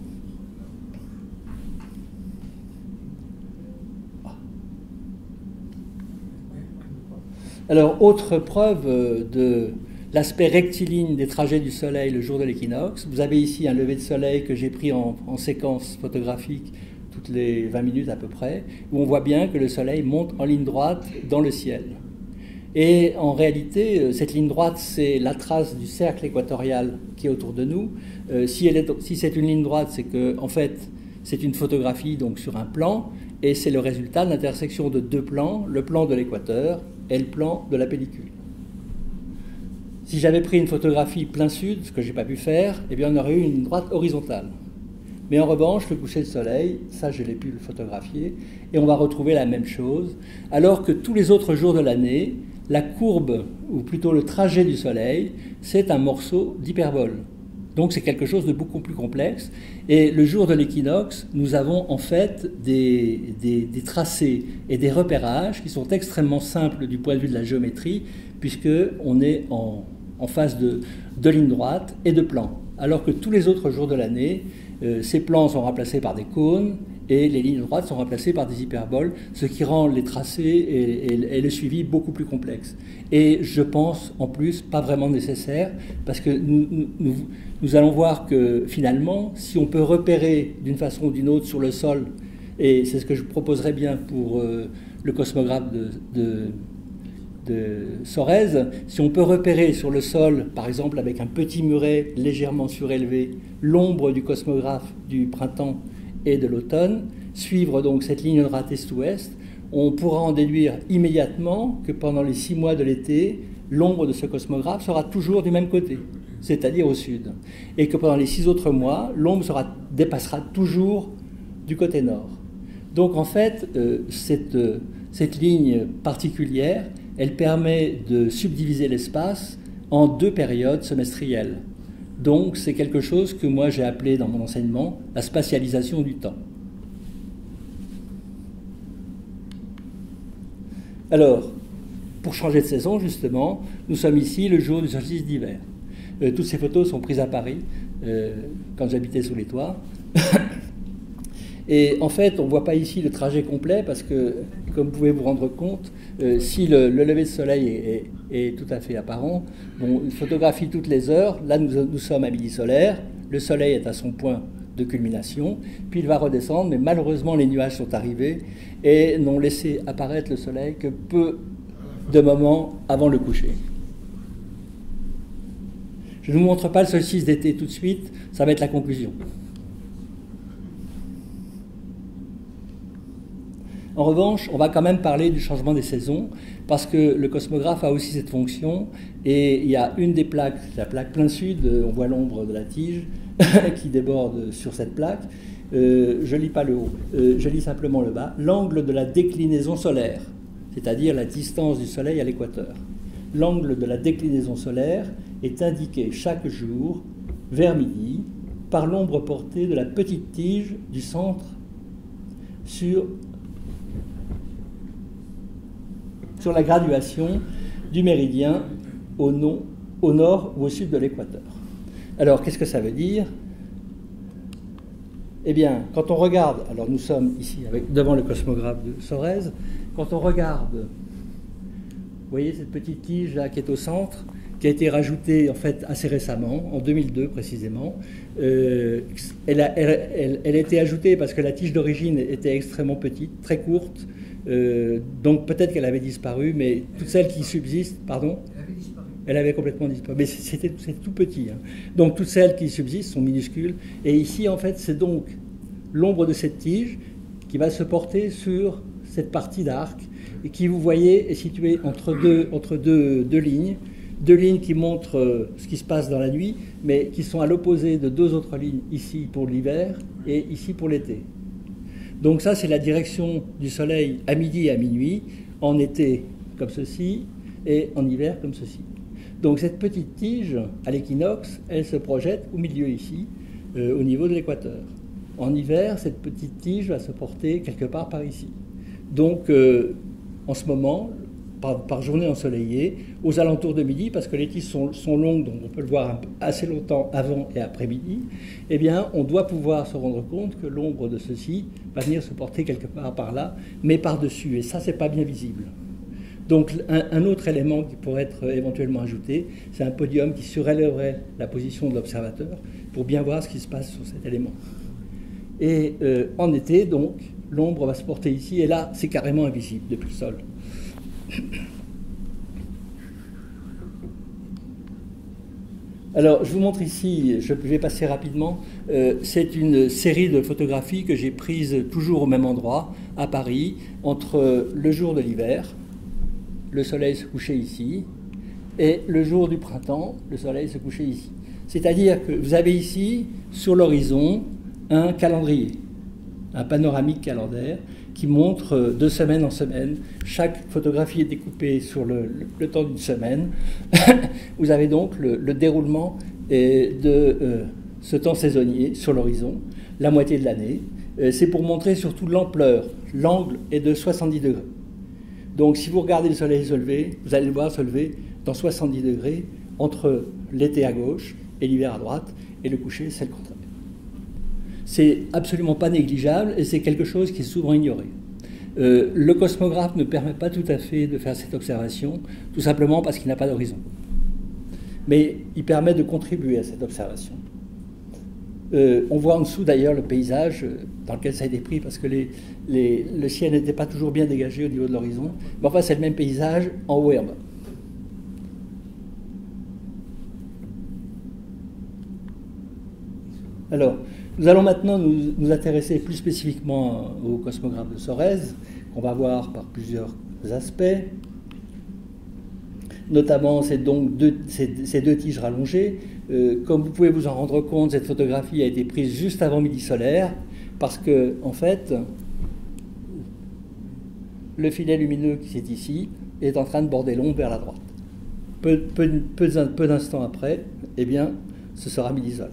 Alors, autre preuve de l'aspect rectiligne des trajets du Soleil le jour de l'équinoxe. Vous avez ici un lever de soleil que j'ai pris en séquence photographique toutes les 20 minutes à peu près, où on voit bien que le Soleil monte en ligne droite dans le ciel. Et en réalité, cette ligne droite, c'est la trace du cercle équatorial qui est autour de nous. Si c'est une ligne droite, c'est que, en fait, c'est une photographie donc sur un plan, et c'est le résultat de l'intersection de deux plans, le plan de l'équateur et le plan de la pellicule. Si j'avais pris une photographie plein sud, ce que je n'ai pas pu faire, eh bien on aurait eu une ligne droite horizontale. Mais en revanche, le coucher de soleil, ça je l'ai pu le photographier, et on va retrouver la même chose, alors que tous les autres jours de l'année, la courbe, ou plutôt le trajet du soleil, c'est un morceau d'hyperbole. Donc c'est quelque chose de beaucoup plus complexe. Et le jour de l'équinoxe, nous avons en fait des tracés et des repérages qui sont extrêmement simples du point de vue de la géométrie, puisqu'on est en face de lignes droites et de plans. Alors que tous les autres jours de l'année, ces plans sont remplacés par des cônes et les lignes droites sont remplacées par des hyperboles, ce qui rend les tracés et le suivi beaucoup plus complexes. Et je pense en plus pas vraiment nécessaire, parce que nous allons voir que finalement, si on peut repérer d'une façon ou d'une autre sur le sol, et c'est ce que je proposerais bien pour le cosmographe de Sorèze, si on peut repérer sur le sol, par exemple avec un petit muret légèrement surélevé, l'ombre du cosmographe du printemps et de l'automne, suivre donc cette ligne droite est-ouest, on pourra en déduire immédiatement que pendant les 6 mois de l'été, l'ombre de ce cosmographe sera toujours du même côté, c'est-à-dire au sud, et que pendant les 6 autres mois, l'ombre dépassera toujours du côté nord. Donc en fait, cette ligne particulière, elle permet de subdiviser l'espace en 2 périodes semestrielles. Donc c'est quelque chose que moi j'ai appelé dans mon enseignement la spatialisation du temps. Alors, pour changer de saison justement, nous sommes ici le jour du solstice d'hiver. Toutes ces photos sont prises à Paris, quand j'habitais sous les toits. Et en fait, on ne voit pas ici le trajet complet parce que comme vous pouvez vous rendre compte, si le lever de soleil est tout à fait apparent, bon, il photographie toutes les heures. Là, nous sommes à midi solaire. Le soleil est à son point de culmination, puis il va redescendre, mais malheureusement, les nuages sont arrivés et n'ont laissé apparaître le soleil que peu de moments avant le coucher. Je ne vous montre pas le solstice d'été tout de suite, ça va être la conclusion. En revanche, on va quand même parler du changement des saisons, parce que le cosmographe a aussi cette fonction, et il y a une des plaques, la plaque plein sud, on voit l'ombre de la tige qui déborde sur cette plaque. Je ne lis pas le haut, je lis simplement le bas. L'angle de la déclinaison solaire, c'est-à-dire la distance du soleil à l'équateur. L'angle de la déclinaison solaire est indiqué chaque jour, vers midi, par l'ombre portée de la petite tige du centre sur la graduation du méridien au nord ou au sud de l'équateur. Alors, qu'est-ce que ça veut dire? Eh bien, quand on regarde, alors nous sommes ici devant le cosmographe de Sorèze, quand on regarde, vous voyez cette petite tige là qui est au centre, qui a été rajoutée en fait assez récemment, en 2002 précisément. Elle a été ajoutée parce que la tige d'origine était extrêmement petite, très courte, donc peut-être qu'elle avait disparu, mais toutes celles qui subsistent, pardon, elle avait complètement disparu, mais c'est tout petit. Hein. Donc toutes celles qui subsistent sont minuscules, et ici en fait c'est donc l'ombre de cette tige qui va se porter sur cette partie d'arc, et qui, vous voyez, est située entre deux lignes, deux lignes qui montrent ce qui se passe dans la nuit, mais qui sont à l'opposé de deux autres lignes, ici pour l'hiver et ici pour l'été. Donc ça, c'est la direction du soleil à midi et à minuit, en été comme ceci, et en hiver comme ceci. Donc cette petite tige, à l'équinoxe, elle se projette au milieu ici, au niveau de l'équateur. En hiver, cette petite tige va se porter quelque part par ici. Donc en ce moment, par journée ensoleillée, aux alentours de midi, parce que les tiges sont longues, donc on peut le voir assez longtemps avant et après midi, eh bien, on doit pouvoir se rendre compte que l'ombre de ceci va venir se porter quelque part par là, mais par-dessus, et ça, c'est pas bien visible. Donc, un autre élément qui pourrait être éventuellement ajouté, c'est un podium qui surélèverait la position de l'observateur pour bien voir ce qui se passe sur cet élément. Et en été, donc, l'ombre va se porter ici, et là, c'est carrément invisible depuis le sol. Alors, je vous montre ici, je vais passer rapidement, c'est une série de photographies que j'ai prises toujours au même endroit, à Paris, entre le jour de l'hiver, le soleil se couchait ici, et le jour du printemps, le soleil se couchait ici. C'est-à-dire que vous avez ici, sur l'horizon, un calendrier, un panoramique calendaire, qui montre de semaine en semaine. Chaque photographie est découpée sur le temps d'une semaine. Vous avez donc le déroulement de ce temps saisonnier sur l'horizon, la moitié de l'année. C'est pour montrer surtout l'ampleur. L'angle est de 70 degrés. Donc si vous regardez le soleil se lever, vous allez le voir se lever dans 70 degrés entre l'été à gauche et l'hiver à droite, et le coucher, c'est le contraire. C'est absolument pas négligeable et c'est quelque chose qui est souvent ignoré. Le cosmographe ne permet pas tout à fait de faire cette observation, tout simplement parce qu'il n'a pas d'horizon. Mais il permet de contribuer à cette observation. On voit en dessous d'ailleurs le paysage dans lequel ça a été pris, parce que le ciel n'était pas toujours bien dégagé au niveau de l'horizon. Mais enfin, c'est le même paysage en haut et en bas. Alors, nous allons maintenant nous intéresser plus spécifiquement au cosmographe de Sorèze, qu'on va voir par plusieurs aspects. Notamment, c'est donc ces deux tiges rallongées. Comme vous pouvez vous en rendre compte, cette photographie a été prise juste avant midi solaire, parce que, en fait, le filet lumineux qui est ici est en train de border l'ombre vers la droite. Peu d'instants après, eh bien, ce sera midi solaire.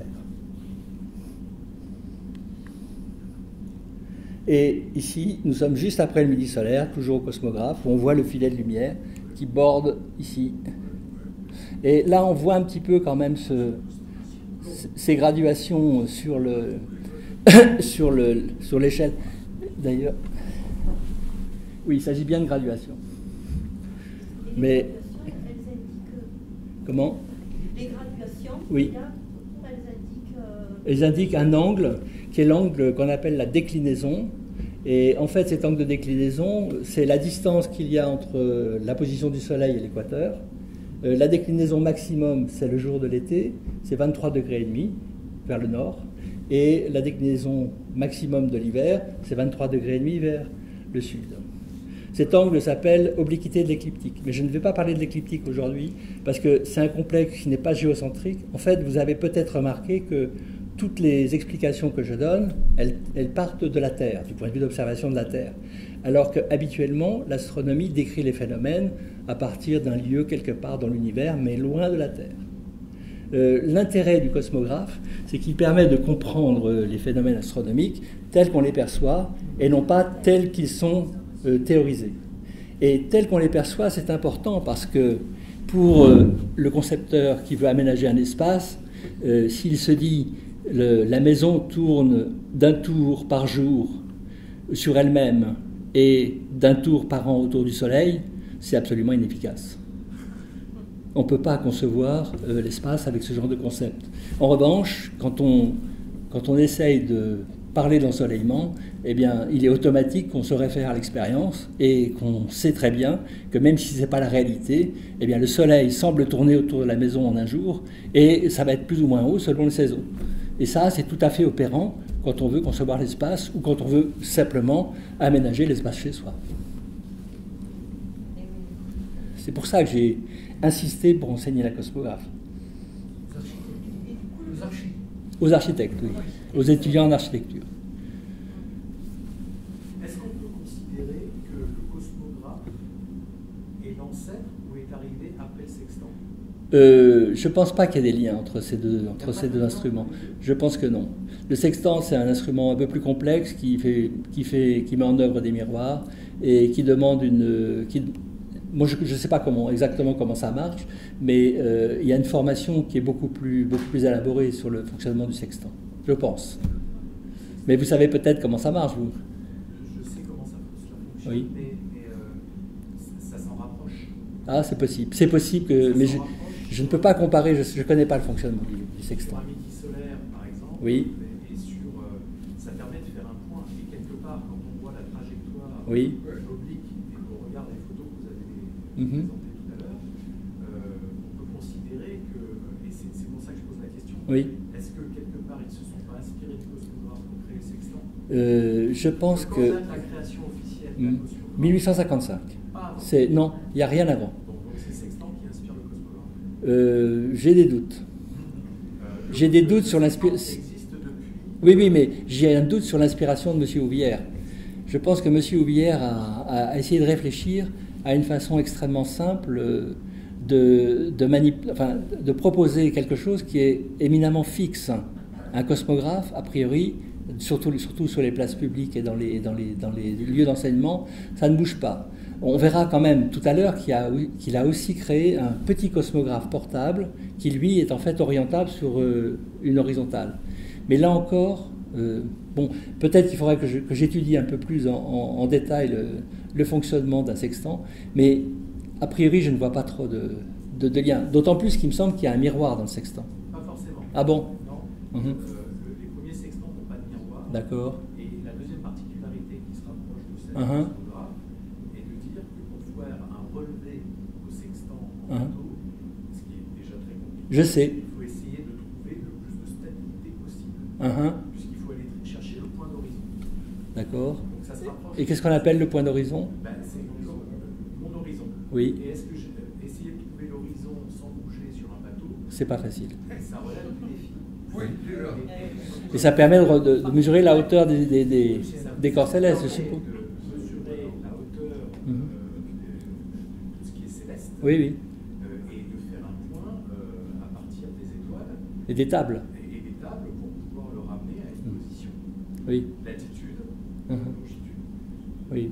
Et ici, nous sommes juste après le midi solaire, toujours au cosmographe, où on voit le filet de lumière qui borde ici. Et là, on voit un petit peu quand même ces graduations sur l'échelle. D'ailleurs, Oui, il s'agit bien de graduation. Et Mais- les graduations, elles indiquent. Comment? Les graduations, Oui. là, elles indiquent. Ils indiquent un angle qui est l'angle qu'on appelle la déclinaison. Et en fait, cet angle de déclinaison, c'est la distance qu'il y a entre la position du Soleil et l'équateur. La déclinaison maximum, c'est le jour de l'été, c'est 23 degrés et demi vers le nord. Et la déclinaison maximum de l'hiver, c'est 23 degrés et demi vers le sud. Cet angle s'appelle obliquité de l'écliptique. Mais je ne vais pas parler de l'écliptique aujourd'hui parce que c'est un complexe qui n'est pas géocentrique. En fait, vous avez peut-être remarqué que toutes les explications que je donne, elles partent de la Terre, du point de vue d'observation de la Terre. Alors qu'habituellement, l'astronomie décrit les phénomènes à partir d'un lieu quelque part dans l'univers, mais loin de la Terre. L'intérêt du cosmographe, c'est qu'il permet de comprendre les phénomènes astronomiques tels qu'on les perçoit et non pas tels qu'ils sont théorisés. Et tels qu'on les perçoit, c'est important parce que pour le concepteur qui veut aménager un espace, s'il se dit la maison tourne d'un tour par jour sur elle-même et d'un tour par an autour du Soleil, c'est absolument inefficace. On ne peut pas concevoir l'espace avec ce genre de concept. En revanche, quand on essaye de parler d'ensoleillement, eh bien, il est automatique qu'on se réfère à l'expérience et qu'on sait très bien que même si ce n'est pas la réalité, eh bien, le Soleil semble tourner autour de la maison en un jour et ça va être plus ou moins haut selon les saisons. Et ça, c'est tout à fait opérant quand on veut concevoir l'espace ou quand on veut simplement aménager l'espace chez soi. C'est pour ça que j'ai insisté pour enseigner la cosmographie. Aux architectes, oui. Aux étudiants en architecture. Est-ce qu'on peut considérer que le cosmographe est l'ancêtre ou est arrivé après le sextant? Je ne pense pas qu'il y ait des liens entre ces deux instruments. Je pense que non. Le sextant, c'est un instrument un peu plus complexe qui met en œuvre des miroirs et qui demande moi, je ne sais pas exactement comment ça marche, mais il y a une formation qui est beaucoup plus élaborée sur le fonctionnement du sextant, je pense. Mais vous savez peut-être comment ça marche, vous? Je sais comment ça fonctionne, Oui. mais ça s'en rapproche. Ah, c'est possible. C'est possible que... Mais je ne peux pas comparer, je ne connais pas le fonctionnement du sextant. Sur un midi solaire, par exemple, Oui. et ça permet de faire un point. Et quelque part, quand on voit la trajectoire Oui. oblique et qu'on regarde les photos que vous avez Mhm. présentées tout à l'heure, on peut considérer que, et c'est pour ça que je pose la question, Oui. est-ce que quelque part ils ne se sont pas inspirés du cosmographe pour créer le sextant? Je pense Quand que... date la création officielle de la cosmographie? 1855. Pas avant. Non, il n'y a rien avant. Donc c'est le sextant qui inspire le cosmographe. J'ai des doutes. J'ai des doutes sur l'inspiration. Existe depuis. Oui, mais j'ai un doute sur l'inspiration de M. Ouvière. Je pense que M. Ouvière a essayé de réfléchir à une façon extrêmement simple de proposer quelque chose qui est éminemment fixe. Un cosmographe, a priori, surtout sur les places publiques et dans les lieux d'enseignement, ça ne bouge pas. On verra quand même tout à l'heure qu'il a aussi créé un petit cosmographe portable qui, lui, est en fait orientable sur une horizontale. Mais là encore, peut-être qu'il faudrait que j'étudie un peu plus en détail le fonctionnement d'un sextant, mais a priori, je ne vois pas trop de lien. D'autant plus qu'il me semble qu'il y a un miroir dans le sextant. Pas forcément. Ah bon? Non. Mhm. Les premiers sextants n'ont pas de miroir. D'accord. Et la deuxième particularité qui se rapproche de celle Mhm. du cosmographe est de dire que pour faire un relevé au sextant en Mhm. bateau, ce qui est déjà très compliqué, Je sais. il faut essayer de trouver le plus de stabilité possible, puisqu'il faut aller chercher le point d'horizon. D'accord. Donc ça se rapproche. Et qu'est-ce qu'on appelle le point d'horizon? C'est mon horizon. Oui. Et est-ce que essayer de trouver l'horizon sans bouger sur un bateau, C'est pas facile. ça relève du défi. Et ça permet de mesurer la hauteur des corps célestes, je suppose. De mesurer la hauteur Mhm. de ce qui est céleste Oui. et de faire un point à partir des étoiles Et des tables. et des tables pour pouvoir le ramener à une position. Oui. Latitude, Mhm. longitude. Oui.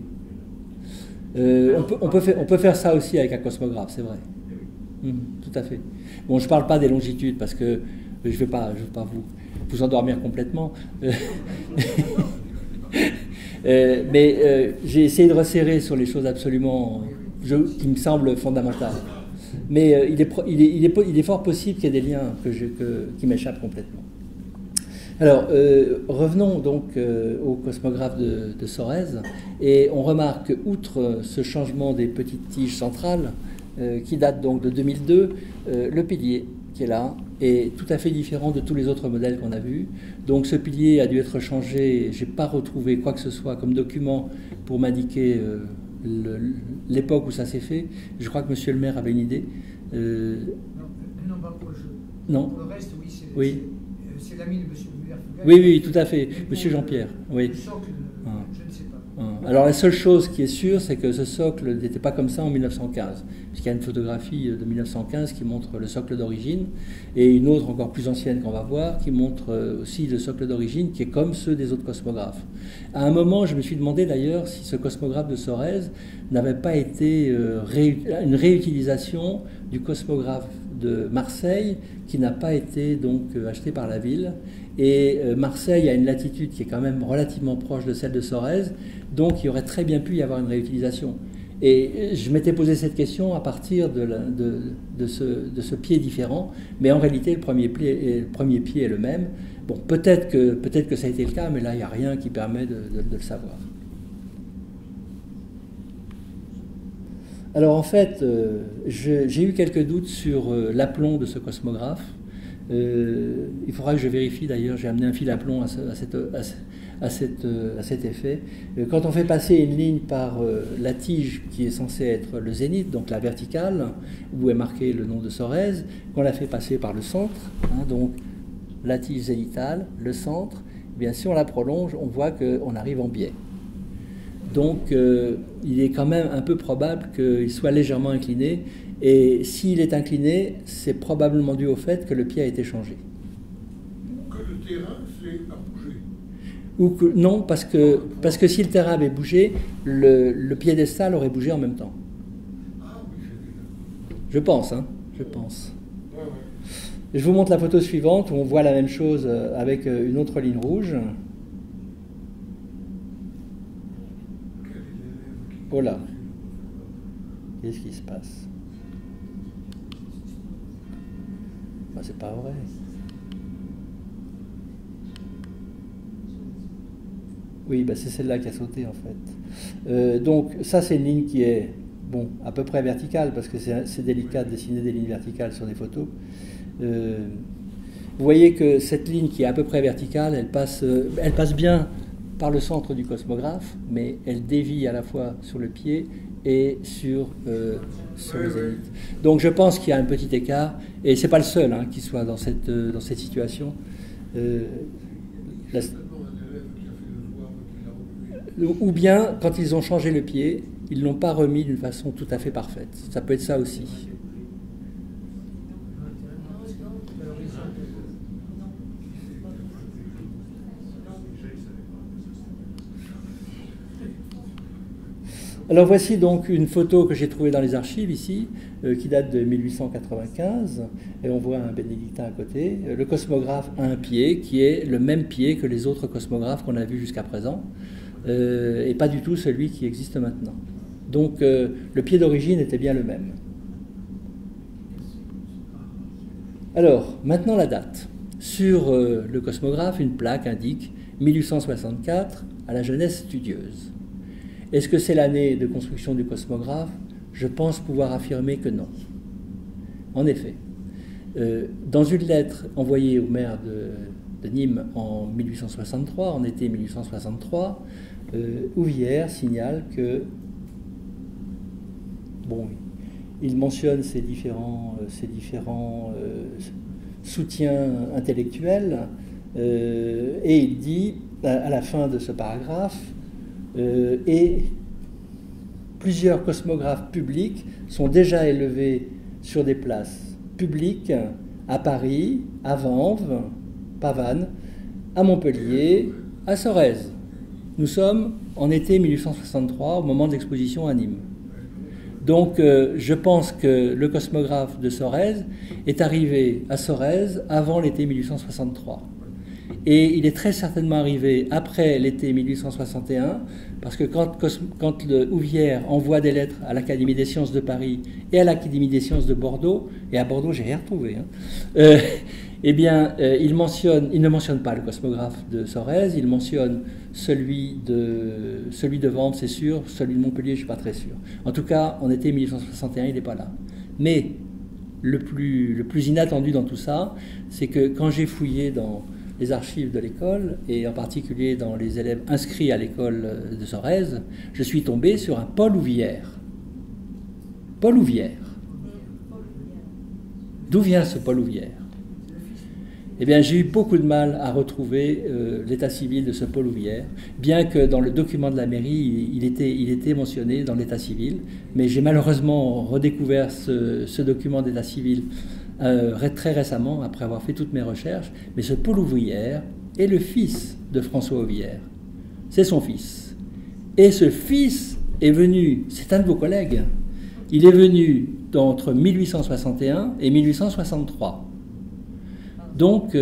On peut faire ça aussi avec un cosmographe, c'est vrai. Et oui. Tout à fait. Bon, je ne parle pas des longitudes parce que je ne vais pas vous endormir complètement. Mais j'ai essayé de resserrer sur les choses absolument qui me semblent fondamentales. Mais il est fort possible qu'il y ait des liens qui m'échappent complètement. Alors, revenons donc au cosmographe de Sorèze, et on remarque qu'outre ce changement des petites tiges centrales, qui date donc de 2002, le pilier qui est là est tout à fait différent de tous les autres modèles qu'on a vus. Donc ce pilier a dû être changé, je n'ai pas retrouvé quoi que ce soit comme document pour m'indiquer l'époque où ça s'est fait. Je crois que monsieur le maire avait une idée. Non, pas pour le jeu. Non. Pour le reste, Oui. C'est l'ami de monsieur le maire. Oui, tout à fait. Monsieur Jean-Pierre. Oui. Le socle, je ne sais pas. Alors la seule chose qui est sûre, c'est que ce socle n'était pas comme ça en 1915, puisqu'il y a une photographie de 1915 qui montre le socle d'origine, et une autre encore plus ancienne qu'on va voir, qui montre aussi le socle d'origine, qui est comme ceux des autres cosmographes. À un moment, je me suis demandé d'ailleurs si ce cosmographe de Sorèze n'avait pas été une réutilisation du cosmographe de Marseille, qui n'a pas été donc acheté par la ville. Et Marseille a une latitude qui est quand même relativement proche de celle de Sorèze, donc il y aurait très bien pu y avoir une réutilisation. Et je m'étais posé cette question à partir de ce pied différent, mais en réalité le premier pied est le même. Bon, peut-être que ça a été le cas, mais là il n'y a rien qui permet de le savoir. Alors en fait, j'ai eu quelques doutes sur l'aplomb de ce cosmographe. Il faudra que je vérifie d'ailleurs, j'ai amené un fil à plomb à cet effet. Quand on fait passer une ligne par la tige qui est censée être le zénith, donc la verticale, où est marqué le nom de Sorèze, qu'on la fait passer par le centre, donc la tige zénithale, le centre, eh bien si on la prolonge, on voit qu'on arrive en biais. Donc il est quand même un peu probable qu'il soit légèrement incliné, et s'il est incliné, c'est probablement dû au fait que le pied a été changé. Que le terrain a bougé. Ou que, non, parce que si le terrain avait bougé, le piédestal aurait bougé en même temps. Ah oui, je pense, je pense. Ouais. Je vous montre la photo suivante où on voit la même chose avec une autre ligne rouge. Oh là, qu'est-ce qui se passe? Ben, c'est pas vrai. Oui, ben c'est celle-là qui a sauté en fait. Donc ça c'est une ligne qui est bon à peu près verticale parce que c'est délicat de dessiner des lignes verticales sur des photos. Vous voyez que cette ligne qui est à peu près verticale, elle passe bien par le centre du cosmographe, mais elle dévie à la fois sur le pied et sur le zénith. Donc je pense qu'il y a un petit écart, et c'est pas le seul qui soit dans cette situation. Ou bien, quand ils ont changé le pied, ils ne l'ont pas remis d'une façon tout à fait parfaite. Ça peut être ça aussi. Alors voici donc une photo que j'ai trouvée dans les archives ici, qui date de 1895, et on voit un bénédictin à côté. Le cosmographe a un pied qui est le même pied que les autres cosmographes qu'on a vus jusqu'à présent, et pas du tout celui qui existe maintenant. Donc le pied d'origine était bien le même. Alors, maintenant la date. Sur le cosmographe, une plaque indique 1864 à la jeunesse studieuse. Est-ce que c'est l'année de construction du cosmographe? Je pense pouvoir affirmer que non. En effet, dans une lettre envoyée au maire de Nîmes en 1863, en été 1863, Ouvière signale que, bon, il mentionne ces différents soutiens intellectuels, et il dit, à la fin de ce paragraphe, et plusieurs cosmographes publics sont déjà élevés sur des places publiques à Paris, à Vanves, Pavannes, à Montpellier, à Sorèze. Nous sommes en été 1863, au moment de l'exposition à Nîmes. Donc je pense que le cosmographe de Sorèze est arrivé à Sorèze avant l'été 1863. Et il est très certainement arrivé après l'été 1861, parce que quand le Houvière envoie des lettres à l'Académie des sciences de Paris et à l'Académie des sciences de Bordeaux, et à Bordeaux j'ai rien retrouvé, eh bien, il ne mentionne pas le cosmographe de Sorèze, il mentionne celui de Vanves, c'est sûr, celui de Montpellier, je ne suis pas très sûr. En tout cas, en été 1861, il n'est pas là. Mais le plus inattendu dans tout ça, c'est que quand j'ai fouillé dans les archives de l'école, et en particulier dans les élèves inscrits à l'école de Sorèze, je suis tombé sur un Paul Houvière. Paul Houvière. D'où vient ce Paul Houvière? Eh bien, j'ai eu beaucoup de mal à retrouver l'état civil de ce Paul Houvière, bien que dans le document de la mairie, il était mentionné dans l'état civil, mais j'ai malheureusement redécouvert ce document d'état civil très récemment, après avoir fait toutes mes recherches. Mais ce Paul Houvière est le fils de François Houvière. C'est son fils. Et ce fils est venu, c'est un de vos collègues, il est venu entre 1861 et 1863. Donc,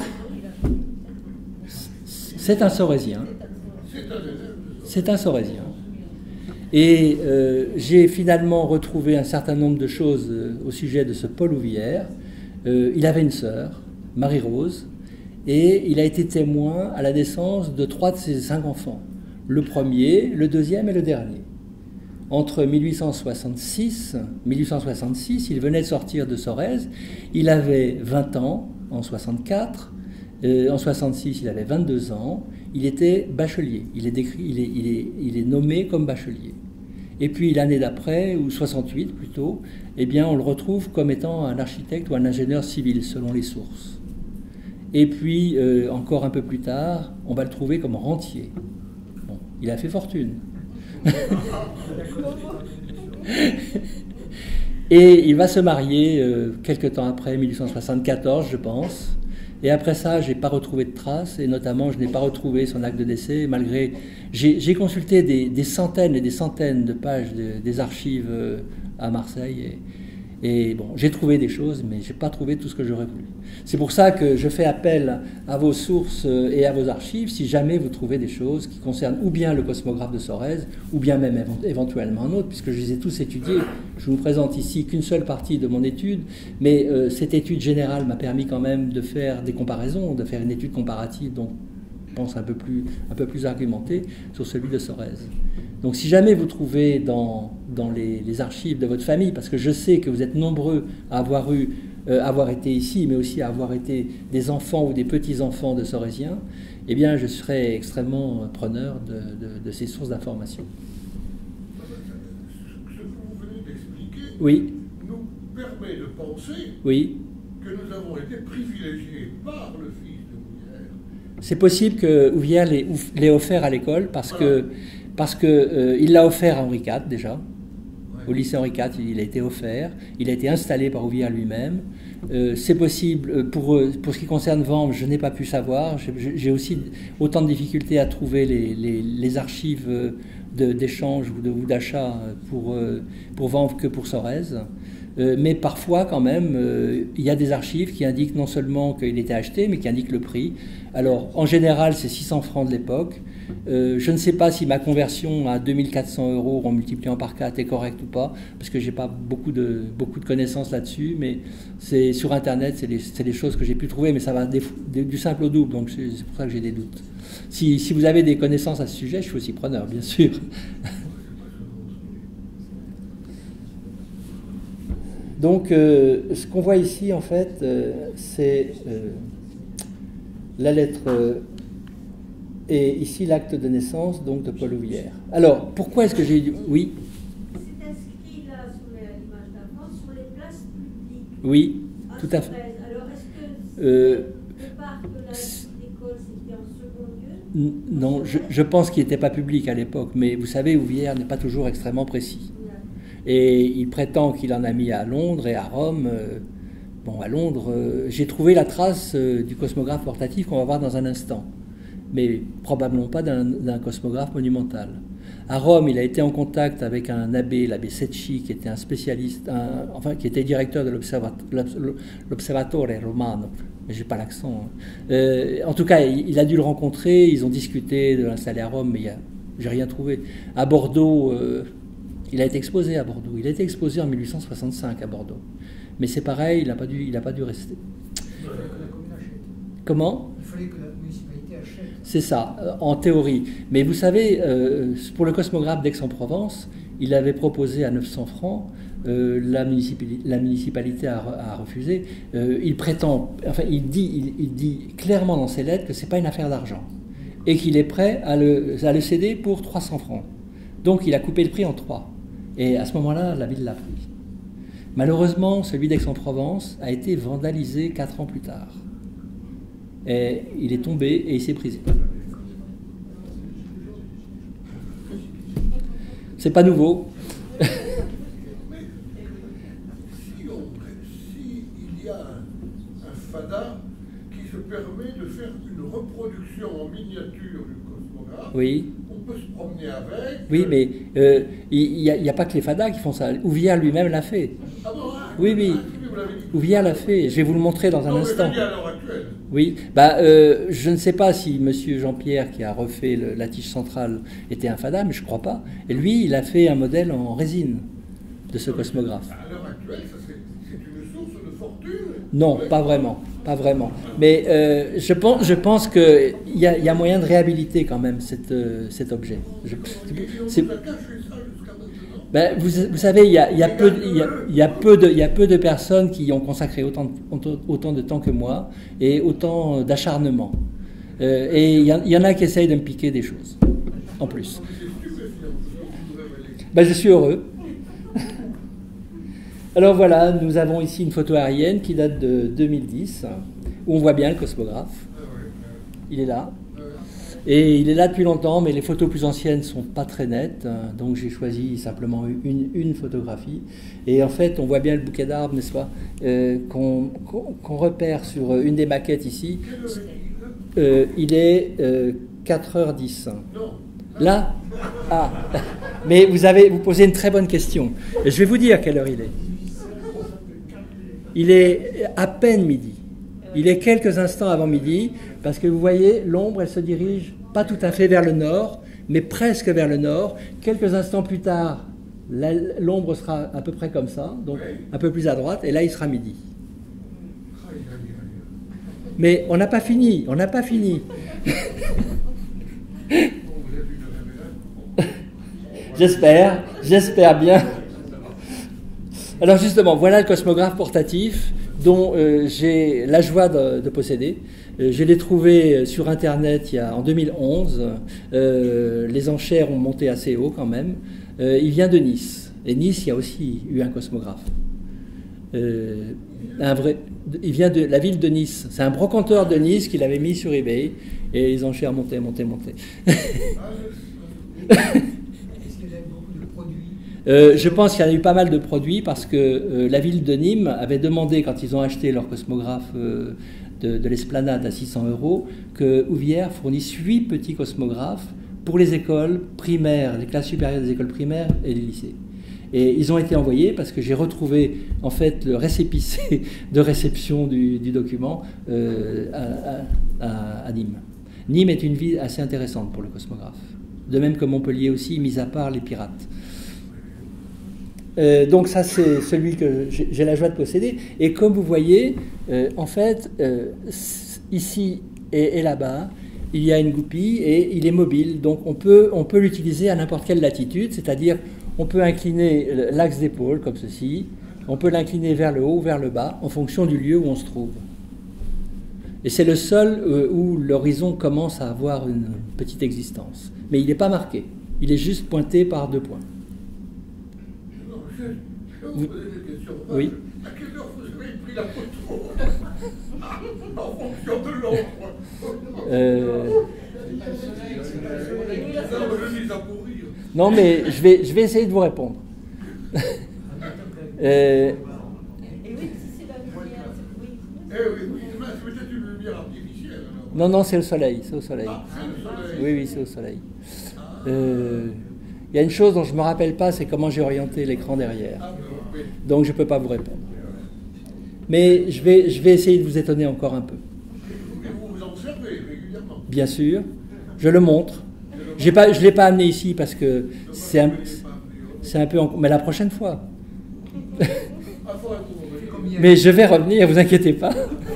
c'est un Sorésien. C'est un Sorésien. Et j'ai finalement retrouvé un certain nombre de choses au sujet de ce Paul Houvière. Il avait une sœur, Marie-Rose, et il a été témoin à la naissance de 3 de ses 5 enfants. Le premier, le deuxième et le dernier. Entre 1866, il venait de sortir de Sorèze, il avait 20 ans en 64, en 66 il avait 22 ans, il était bachelier, il est nommé comme bachelier. Et puis l'année d'après, ou 68 plutôt, eh bien on le retrouve comme étant un architecte ou un ingénieur civil selon les sources. Et puis encore un peu plus tard, on va le trouver comme rentier. Bon, il a fait fortune. Et il va se marier quelque temps après, 1874 je pense. Et après ça, je n'ai pas retrouvé de traces, et notamment je n'ai pas retrouvé son acte de décès, malgré... J'ai consulté des centaines et des centaines de pages des archives à Marseille, et bon, j'ai trouvé des choses, mais je n'ai pas trouvé tout ce que j'aurais voulu. C'est pour ça que je fais appel à vos sources et à vos archives, si jamais vous trouvez des choses qui concernent ou bien le cosmographe de Sorèze, ou bien même éventuellement un autre, puisque je les ai tous étudiés. Je vous présente ici qu'une seule partie de mon étude, mais cette étude générale m'a permis quand même de faire des comparaisons, de faire une étude comparative, donc je pense un peu plus argumentée, sur celui de Sorèze. Donc si jamais vous trouvez dans les archives de votre famille, parce que je sais que vous êtes nombreux à avoir été ici, mais aussi à avoir été des enfants ou des petits-enfants de Sorésiens, eh bien je serai extrêmement preneur de ces sources d'informations. Ce que vous venez d'expliquer Oui. nous permet de penser Oui. que nous avons été privilégiés par le fils de Houvière. C'est possible que Houvière l'ait offert à l'école parce que il l'a offert à Henri IV déjà. Au lycée Henri IV, il a été offert. Il a été installé par Houvière lui-même. C'est possible, pour ce qui concerne Vanves, je n'ai pas pu savoir. J'ai aussi autant de difficultés à trouver les archives d'échange ou d'achat pour Vanves que pour Sorèze. Mais parfois, quand même, il y a des archives qui indiquent non seulement qu'il était acheté, mais qui indiquent le prix. Alors, en général, c'est 600 francs de l'époque. Je ne sais pas si ma conversion à 2400 € en multipliant par 4 est correcte ou pas, parce que je n'ai pas beaucoup de connaissances là-dessus, mais c'est sur Internet, c'est les choses que j'ai pu trouver, mais ça va du simple au double, donc c'est pour ça que j'ai des doutes. Si vous avez des connaissances à ce sujet, je suis aussi preneur, bien sûr. Donc, ce qu'on voit ici, en fait, c'est la lettre et ici l'acte de naissance donc de Paul Houvière. Alors, pourquoi est-ce que j'ai dit... Oui. C'est inscrit là sur l'image d'avant sur les places publiques. Oui, tout à fait. Alors, est-ce que le parc de l'école, c'était en second lieu? Non, je pense qu'il n'était pas public à l'époque, mais vous savez, Houvière n'est pas toujours extrêmement précis. Et il prétend qu'il en a mis à Londres et à Rome. Bon, à Londres, j'ai trouvé la trace du cosmographe portatif qu'on va voir dans un instant, mais probablement pas d'un cosmographe monumental. À Rome, il a été en contact avec un abbé, l'abbé Secchi, qui était un spécialiste, qui était directeur de l'Observatore Romano, mais j'ai pas l'accent. En tout cas, il a dû le rencontrer, ils ont discuté de l'installer à Rome, mais j'ai rien trouvé. À Bordeaux, il a été exposé à Bordeaux. Il a été exposé en 1865 à Bordeaux. Mais c'est pareil, il n'a pas dû rester. Il fallait que la commune achète. Comment ? Il fallait que la municipalité achète. C'est ça, en théorie. Mais vous savez, pour le cosmographe d'Aix-en-Provence, il avait proposé à 900 francs. La municipalité a refusé. Il prétend, enfin, il dit clairement dans ses lettres que c'est pas une affaire d'argent et qu'il est prêt à le céder pour 300 francs. Donc il a coupé le prix en 3. Et à ce moment-là, la ville l'a pris. Malheureusement, celui d'Aix-en-Provence a été vandalisé 4 ans plus tard. Et il est tombé et il s'est brisé. C'est pas nouveau. Il y a un FADA qui se permet de faire une reproduction en miniature du cosmographe, Oui. on peut se promener avec. Oui, mais il n'y a pas que les FADA qui font ça. Ouvière lui-même l'a fait. Ah bon, hein, Oui, oui. vous l'avez dit. Ouvière l'a fait. Je vais vous le montrer dans un Non, mais instant. je dis à l'heure actuelle. Oui. Je ne sais pas si monsieur Jean-Pierre, qui a refait la tige centrale, était un FADA, mais je ne crois pas. Et lui, il a fait un modèle en résine de ce cosmographe. À l'heure actuelle, c'est une source de fortune. Non, pas vraiment, pas vraiment. Mais je pense qu'il y a moyen de réhabiliter quand même cet objet. Et on C'est- vous a caché ça jusqu'à maintenant. Ben, vous savez, il y a peu de personnes qui ont consacré autant de temps que moi et autant d'acharnement. Et il y en a qui essayent de me piquer des choses, en plus. Ben, je suis heureux. Alors voilà, nous avons ici une photo aérienne qui date de 2010, où on voit bien le cosmographe. Il est là. Et il est là depuis longtemps, mais les photos plus anciennes ne sont pas très nettes, donc j'ai choisi simplement une photographie. Et en fait, on voit bien le bouquet d'arbres, n'est-ce pas, qu'on repère sur une des maquettes ici. Il est 4h10. Là ? Ah. Mais vous posez une très bonne question. Et je vais vous dire quelle heure il est. Il est à peine midi. Il est quelques instants avant midi, parce que vous voyez, l'ombre, elle se dirige pas tout à fait vers le nord, mais presque vers le nord. Quelques instants plus tard, l'ombre sera à peu près comme ça, donc un peu plus à droite, et là, il sera midi. Mais on n'a pas fini, on n'a pas fini. J'espère bien. Alors justement, voilà le cosmographe portatif dont j'ai la joie de posséder. Je l'ai trouvé sur Internet en 2011. Les enchères ont monté assez haut quand même. Il vient de Nice. Et Nice, il y a aussi eu un cosmographe. Il vient de la ville de Nice. C'est un brocanteur de Nice qui l'avait mis sur eBay. Et les enchères montaient. Est-ce qu'il y a beaucoup de produits? Je pense qu'il y en a eu pas mal de produits parce que la ville de Nîmes avait demandé, quand ils ont acheté leur cosmographe de l'Esplanade à 600 €, que Ouvière fournisse 8 petits cosmographes pour les écoles primaires, les classes supérieures des écoles primaires et les lycées. Et ils ont été envoyés parce que j'ai retrouvé en fait le récépissé de réception du document à Nîmes. Nîmes est une ville assez intéressante pour le cosmographe. De même que Montpellier aussi, mis à part les pirates. Donc ça, c'est celui que j'ai la joie de posséder. Et comme vous voyez, en fait, ici et là-bas, il y a une goupille et il est mobile. Donc on peut l'utiliser à n'importe quelle latitude, c'est-à-dire on peut incliner l'axe d'épaule comme ceci, on peut l'incliner vers le haut ou vers le bas, en fonction du lieu où on se trouve. Et c'est le seul où l'horizon commence à avoir une petite existence. Mais il n'est pas marqué, il est juste pointé par 2 points. Je vais vous poser des questions. Oui. À quelle heure vous avez pris la photo? En fonction de l'ombre. Non, je dis ça pour rire. Non, mais je vais essayer de vous répondre. Et oui, si c'est la lumière, oui. Oui, c'est peut-être une lumière artificielle. Alors. Non, c'est au soleil, c'est au soleil. Ah, c'est le soleil. Oui, c'est au soleil. Il y a une chose dont je ne me rappelle pas, c'est comment j'ai orienté l'écran derrière. Ah, oui. Donc je ne peux pas vous répondre. Mais je vais essayer de vous étonner encore un peu. Et vous vous en servez régulièrement. Bien sûr, je le montre. Je ne l'ai pas amené ici parce que c'est un peu... Mais la prochaine fois. Ah, faut être mauvais. Mais je vais revenir, vous inquiétez pas.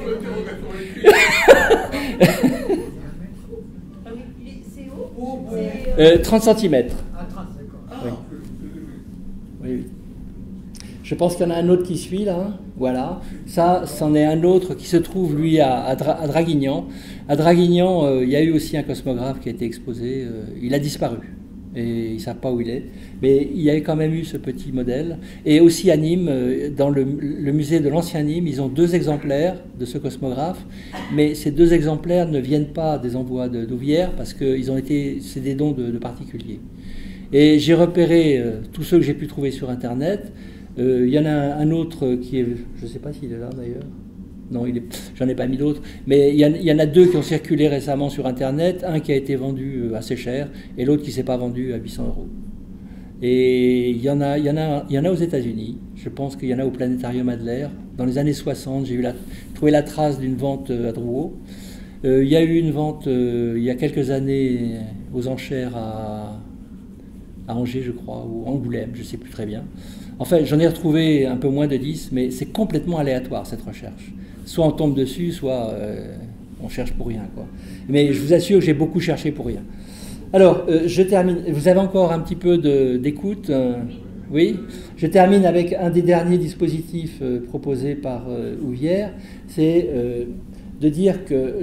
C'est haut. 30 cm. À 30, d'accord. Oui. Oui, oui. Je pense qu'il y en a un autre qui suit là. Voilà. Ça, c'en est un autre qui se trouve, lui, à Draguignan. À Draguignan, il y a eu aussi un cosmographe qui a été exposé. Il a disparu. Et ils ne savent pas où il est. Mais il y avait quand même eu ce petit modèle. Et aussi à Nîmes, dans le musée de l'Ancien Nîmes, ils ont 2 exemplaires de ce cosmographe. Mais ces 2 exemplaires ne viennent pas des envois d'Ouvière parce que c'est des dons de particuliers. Et j'ai repéré tous ceux que j'ai pu trouver sur Internet. Il y en a un autre qui est... Je ne sais pas s'il est là d'ailleurs. Non, j'en ai pas mis d'autres. Mais il y en a 2 qui ont circulé récemment sur Internet. Un qui a été vendu assez cher et l'autre qui ne s'est pas vendu à 800 €. Et il y en a aux États-Unis. Je pense qu'il y en a au Planétarium Adler. Dans les années 60, j'ai trouvé la trace d'une vente à Drouot. Il y a eu une vente il y a quelques années aux enchères à Angers, je crois, ou Angoulême, je ne sais plus très bien. Enfin, j'en ai retrouvé un peu moins de 10, mais c'est complètement aléatoire cette recherche. Soit on tombe dessus, soit on cherche pour rien, quoi. Mais je vous assure que j'ai beaucoup cherché pour rien. Alors, je termine. Vous avez encore un petit peu d'écoute oui. Je termine avec un des derniers dispositifs proposés par Ouvière. C'est de dire que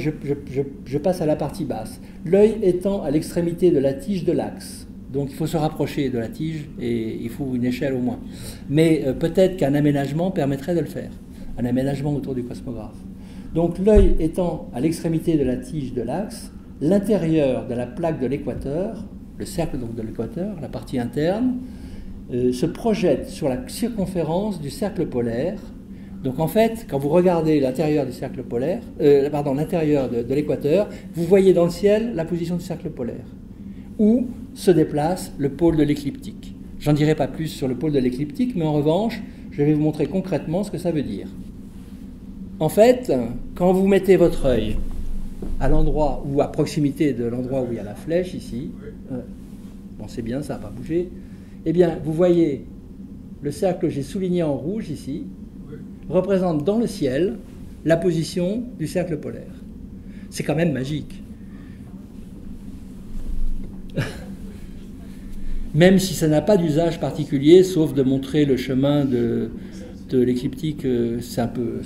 je passe à la partie basse. L'œil étant à l'extrémité de la tige de l'axe. Donc il faut se rapprocher de la tige et il faut une échelle au moins. Mais peut-être qu'un aménagement permettrait de le faire. Un aménagement autour du cosmographe. Donc l'œil étant à l'extrémité de la tige de l'axe, l'intérieur de la plaque de l'équateur, le cercle donc de l'équateur, la partie interne, se projette sur la circonférence du cercle polaire. Donc en fait, quand vous regardez l'intérieur du cercle polaire, l'intérieur de l'équateur, vous voyez dans le ciel la position du cercle polaire, où se déplace le pôle de l'écliptique. J'en dirai pas plus sur le pôle de l'écliptique, mais en revanche, je vais vous montrer concrètement ce que ça veut dire. En fait, quand vous mettez votre œil à l'endroit ou à proximité de l'endroit où il y a la flèche ici, bon c'est bien, ça n'a pas bougé, eh bien vous voyez le cercle que j'ai souligné en rouge ici, représente dans le ciel la position du cercle polaire. C'est quand même magique. Même si ça n'a pas d'usage particulier, sauf de montrer le chemin de l'écliptique, c'est un peu...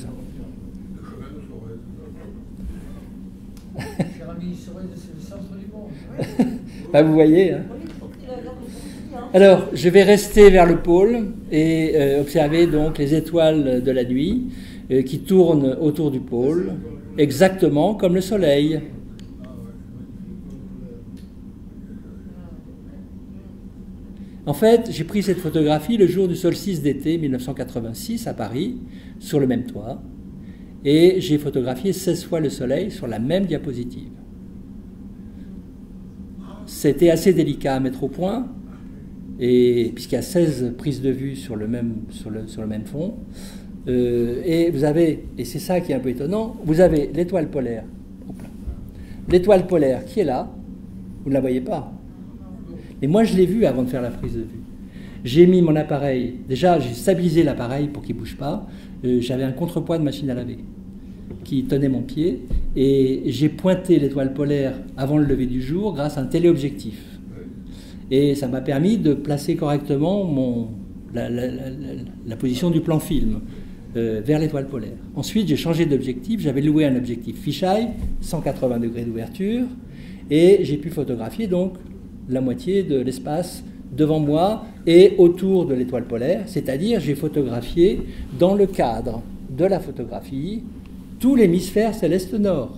Cher ami, c'est le centre du monde. Bah, vous voyez. Hein. Alors, je vais rester vers le pôle et observer donc les étoiles de la nuit qui tournent autour du pôle, exactement comme le Soleil. En fait, j'ai pris cette photographie le jour du solstice d'été 1986 à Paris, sur le même toit, et j'ai photographié 16 fois le Soleil sur la même diapositive. C'était assez délicat à mettre au point, et puisqu'il y a 16 prises de vue sur le même fond, et vous avez, et c'est ça qui est un peu étonnant, vous avez l'étoile polaire, l'étoile polaire qui est là, vous ne la voyez pas. Et moi, je l'ai vue avant de faire la prise de vue. J'ai mis mon appareil, déjà j'ai stabilisé l'appareil pour qu'il ne bouge pas, j'avais un contrepoids de machine à laver qui tenait mon pied, et j'ai pointé l'étoile polaire avant le lever du jour grâce à un téléobjectif. Et ça m'a permis de placer correctement la position du plan film vers l'étoile polaire. Ensuite, j'ai changé d'objectif, j'avais loué un objectif fisheye, 180 degrés d'ouverture, et j'ai pu photographier donc la moitié de l'espace devant moi et autour de l'étoile polaire, c'est-à-dire j'ai photographié dans le cadre de la photographie tout l'hémisphère céleste nord.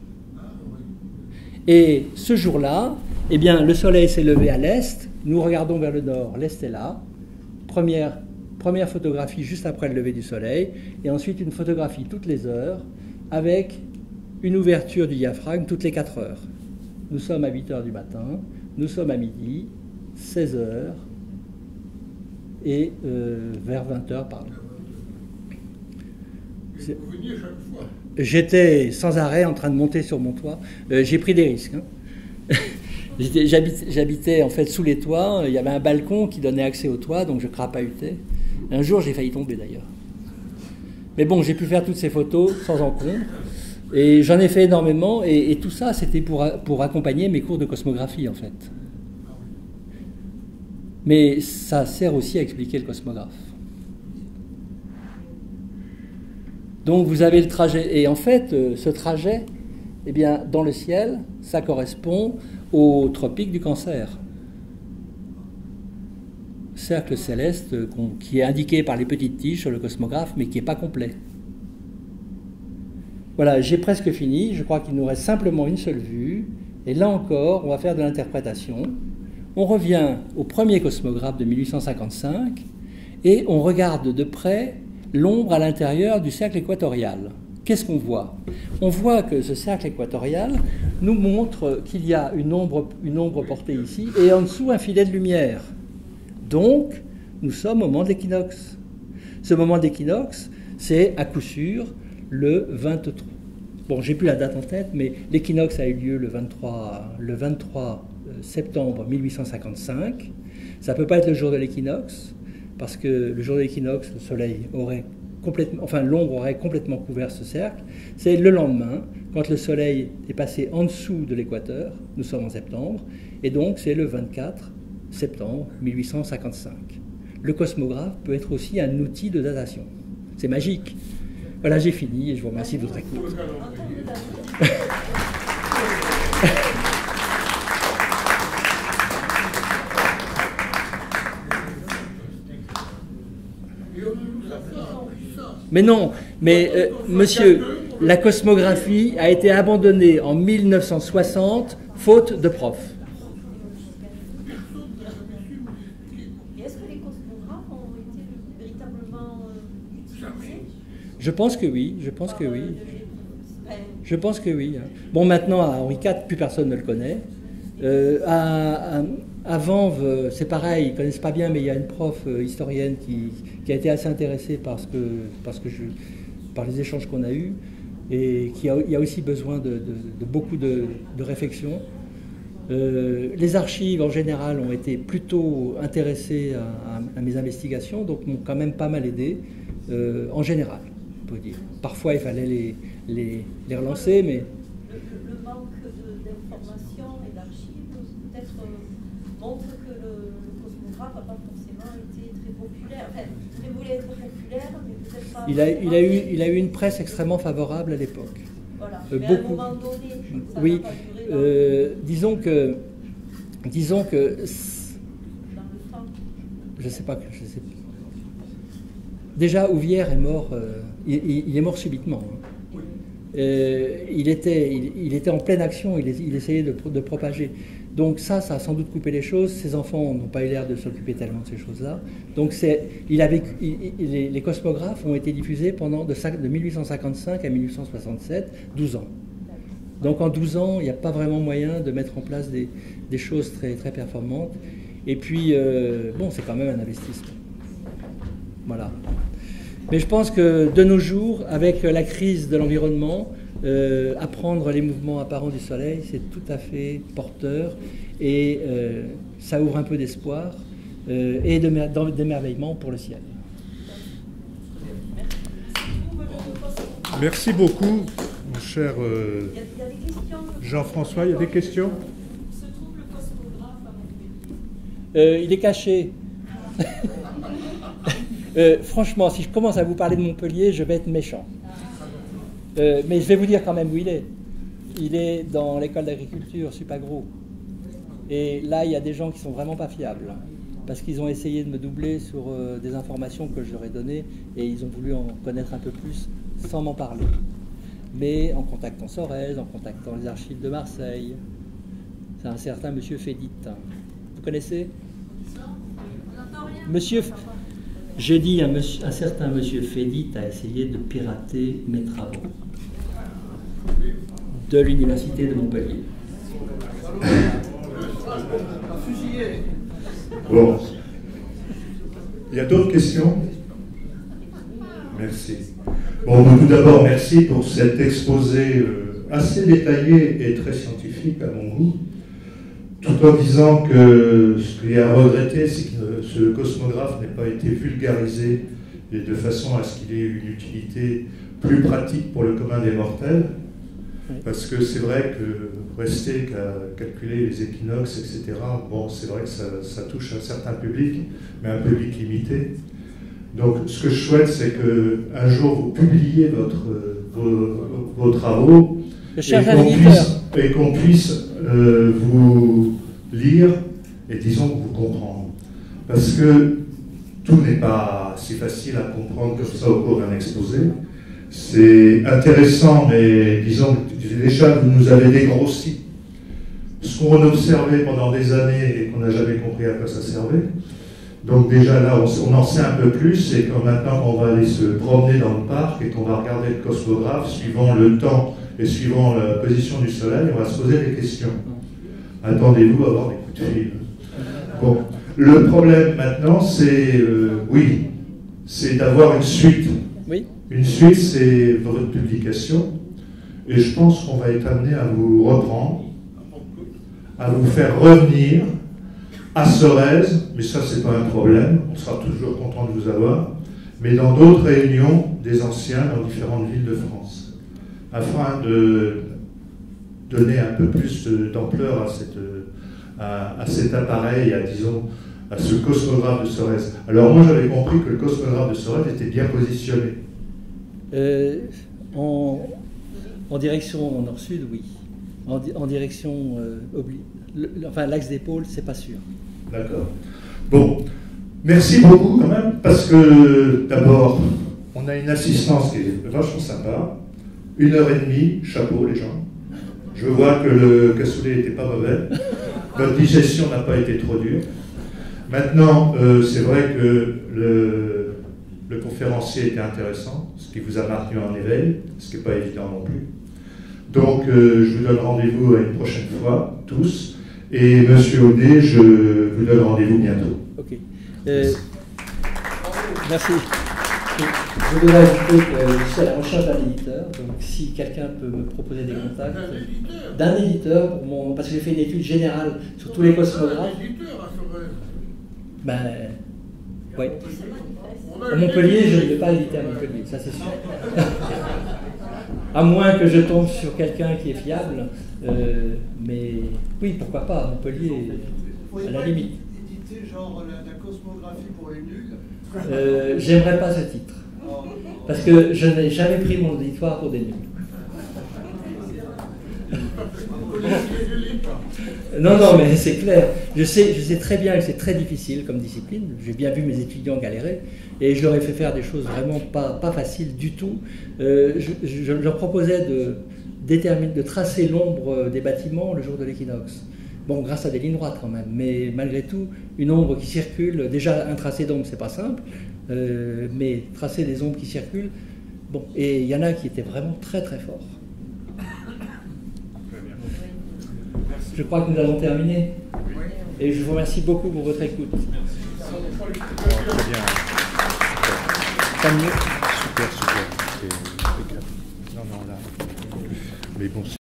Et ce jour-là, eh bien, le soleil s'est levé à l'est, nous regardons vers le nord, l'est est là, première photographie juste après le lever du soleil, et ensuite une photographie toutes les heures avec une ouverture du diaphragme toutes les 4 heures. Nous sommes à 8 heures du matin, nous sommes à midi, 16 heures et vers 20 heures par là. Vous veniez chaque fois. J'étais sans arrêt en train de monter sur mon toit. J'ai pris des risques. Hein. J'habitais en fait sous les toits. Il y avait un balcon qui donnait accès au toit, donc je crapahutais. Un jour, j'ai failli tomber d'ailleurs. Mais bon, j'ai pu faire toutes ces photos sans encombre. Et j'en ai fait énormément. Et tout ça, c'était pour accompagner mes cours de cosmographie en fait. Mais ça sert aussi à expliquer le cosmographe. Donc vous avez le trajet, et en fait, ce trajet, eh bien, dans le ciel, ça correspond au tropique du Cancer. Cercle céleste qui est indiqué par les petites tiges sur le cosmographe, mais qui n'est pas complet. Voilà, j'ai presque fini, je crois qu'il nous reste simplement une seule vue, et là encore, on va faire de l'interprétation. On revient au premier cosmographe de 1855, et on regarde de près l'ombre à l'intérieur du cercle équatorial. Qu'est-ce qu'on voit? On voit que ce cercle équatorial nous montre qu'il y a une ombre portée ici et en dessous un filet de lumière. Donc, nous sommes au moment de l'équinoxe. Ce moment d'équinoxe, c'est à coup sûr le 23. Bon, j'ai plus la date en tête, mais l'équinoxe a eu lieu le 23 septembre 1855. Ça ne peut pas être le jour de l'équinoxe, parce que le jour de l'équinoxe, le soleil aurait complètement, enfin l'ombre aurait complètement couvert ce cercle. C'est le lendemain, quand le soleil est passé en dessous de l'équateur, nous sommes en septembre, et donc c'est le 24 septembre 1855. Le cosmographe peut être aussi un outil de datation. C'est magique. Voilà, j'ai fini et je vous remercie de votre écoute. Mais non, mais monsieur, la cosmographie a été abandonnée en 1960, faute de profs. Et est-ce que les cosmographes ont été véritablement utilisés? Je pense que oui, je pense que oui. Je pense que oui. Bon, maintenant, à Henri IV, plus personne ne le connaît. À Vanves, c'est pareil, ils ne connaissent pas bien, mais il y a une prof historienne qui a été assez intéressée par les échanges qu'on a eus, et il y a aussi besoin de beaucoup de réflexion. Les archives, en général, ont été plutôt intéressées à mes investigations, donc m'ont quand même pas mal aidé, en général, on peut dire. Parfois, il fallait les relancer, mais... Le manque d'informations et d'archives peut-être montre que le cosmographe n'a pas forcément été très populaire. Enfin, il voulait être populaire, mais peut-être pas... Il a eu une presse extrêmement favorable à l'époque. Voilà. Mais beaucoup. À un moment donné, ça oui, n'a pas duré disons que dans le temps. je sais pas. Déjà, Ouvière est mort. Il est mort subitement. Il était en pleine action. Il essayait de propager. Donc ça a sans doute coupé les choses. Ses enfants n'ont pas eu l'air de s'occuper tellement de ces choses-là. Donc les cosmographes ont été diffusés de 1855 à 1867, 12 ans. Donc en 12 ans, il n'y a pas vraiment moyen de mettre en place des choses très, très performantes. Et puis, bon, c'est quand même un investissement. Voilà. Mais je pense que de nos jours, avec la crise de l'environnement, apprendre les mouvements apparents du Soleil, c'est tout à fait porteur et ça ouvre un peu d'espoir et d'émerveillement pour le ciel. Merci beaucoup, mon cher Jean-François. Il y a des questions? Où se trouve le cosmographe à Montpellier? Il est caché. Franchement, si je commence à vous parler de Montpellier, je vais être méchant. Mais je vais vous dire quand même où il est. Il est dans l'école d'agriculture, Supagro. Et là, il y a des gens qui sont vraiment pas fiables. Parce qu'ils ont essayé de me doubler sur des informations que je leur ai données et ils ont voulu en connaître un peu plus sans m'en parler. Mais en contactant Sorel, en contactant les archives de Marseille, c'est un certain monsieur Fédit. Vous connaissez? Monsieur... J'ai dit un certain monsieur Fédit a essayé de pirater mes travaux de l'université de Montpellier. Bon. Il y a d'autres questions? Merci. Bon, tout d'abord, merci pour cet exposé assez détaillé et très scientifique à mon goût, tout en disant que ce qu'il y a à regretter, c'est que ce cosmographe n'ait pas été vulgarisé et de façon à ce qu'il ait une utilité plus pratique pour le commun des mortels, parce que c'est vrai que rester qu'à calculer les équinoxes, etc., bon, c'est vrai que ça touche un certain public, mais un public limité. Donc, ce que je souhaite, c'est qu'un jour, vous publiez vos travaux et qu'on puisse vous lire et, disons, vous comprendre. Parce que tout n'est pas si facile à comprendre comme ça au cours d'un exposé. C'est intéressant, mais disons, déjà, vous nous avez dégrossi ce qu'on observait pendant des années et qu'on n'a jamais compris à quoi ça servait. Donc déjà là, on en sait un peu plus, et quand maintenant on va aller se promener dans le parc et qu'on va regarder le cosmographe, suivant le temps et suivant la position du soleil, on va se poser des questions. Attendez-vous à avoir des coups de fil. Bon, le problème maintenant, c'est, oui, c'est d'avoir une suite. Oui. Une suite, c'est votre publication, et je pense qu'on va être amené à vous reprendre, à vous faire revenir à Sorèze, mais ça c'est pas un problème, on sera toujours content de vous avoir, mais dans d'autres réunions des anciens dans différentes villes de France, afin de donner un peu plus d'ampleur à cet appareil, disons, à ce cosmographe de Sorèze. Alors moi j'avais compris que le cosmographe de Sorèze était bien positionné. En direction nord-sud, oui. En direction enfin l'axe d'épaule, c'est pas sûr. D'accord. Bon, merci beaucoup quand même, parce que d'abord, on a une assistance qui est vachement sympa. 1h30, chapeau les gens. Je vois que le cassoulet n'était pas mauvais. Votre digestion n'a pas été trop dure. Maintenant, c'est vrai que le conférencier était intéressant, ce qui vous a maintenu en éveil, ce qui n'est pas évident non plus. Donc, je vous donne rendez-vous à une prochaine fois, tous. Et Monsieur Audet, je vous donne rendez-vous bientôt. Ok. Merci. Je voudrais ajouter que je suis à la recherche d'un éditeur. Donc, si quelqu'un peut me proposer des contacts. D'un éditeur, parce que j'ai fait une étude générale sur tous les cosmographes. Ben, oui. À Montpellier, je ne vais pas éditer à Montpellier, ça c'est sûr. À moins que je tombe sur quelqu'un qui est fiable, mais oui, pourquoi pas, à Montpellier, à la limite. Éditer genre la cosmographie pour les nuls? J'aimerais pas ce titre, parce que je n'ai jamais pris mon auditoire pour des nuls. Non, mais c'est clair. Je sais très bien que c'est très difficile comme discipline. J'ai bien vu mes étudiants galérer et je leur ai fait faire des choses vraiment pas faciles du tout. Je leur proposais de tracer l'ombre des bâtiments le jour de l'équinoxe. Bon, grâce à des lignes droites quand même, mais malgré tout, une ombre qui circule, déjà un tracé d'ombre c'est pas simple, mais tracer des ombres qui circulent, bon, et il y en a qui étaient vraiment très très forts. Je crois que nous allons terminer. Et je vous remercie beaucoup pour votre écoute. Très bien. Tant mieux. Super. Non, là. Mais bon.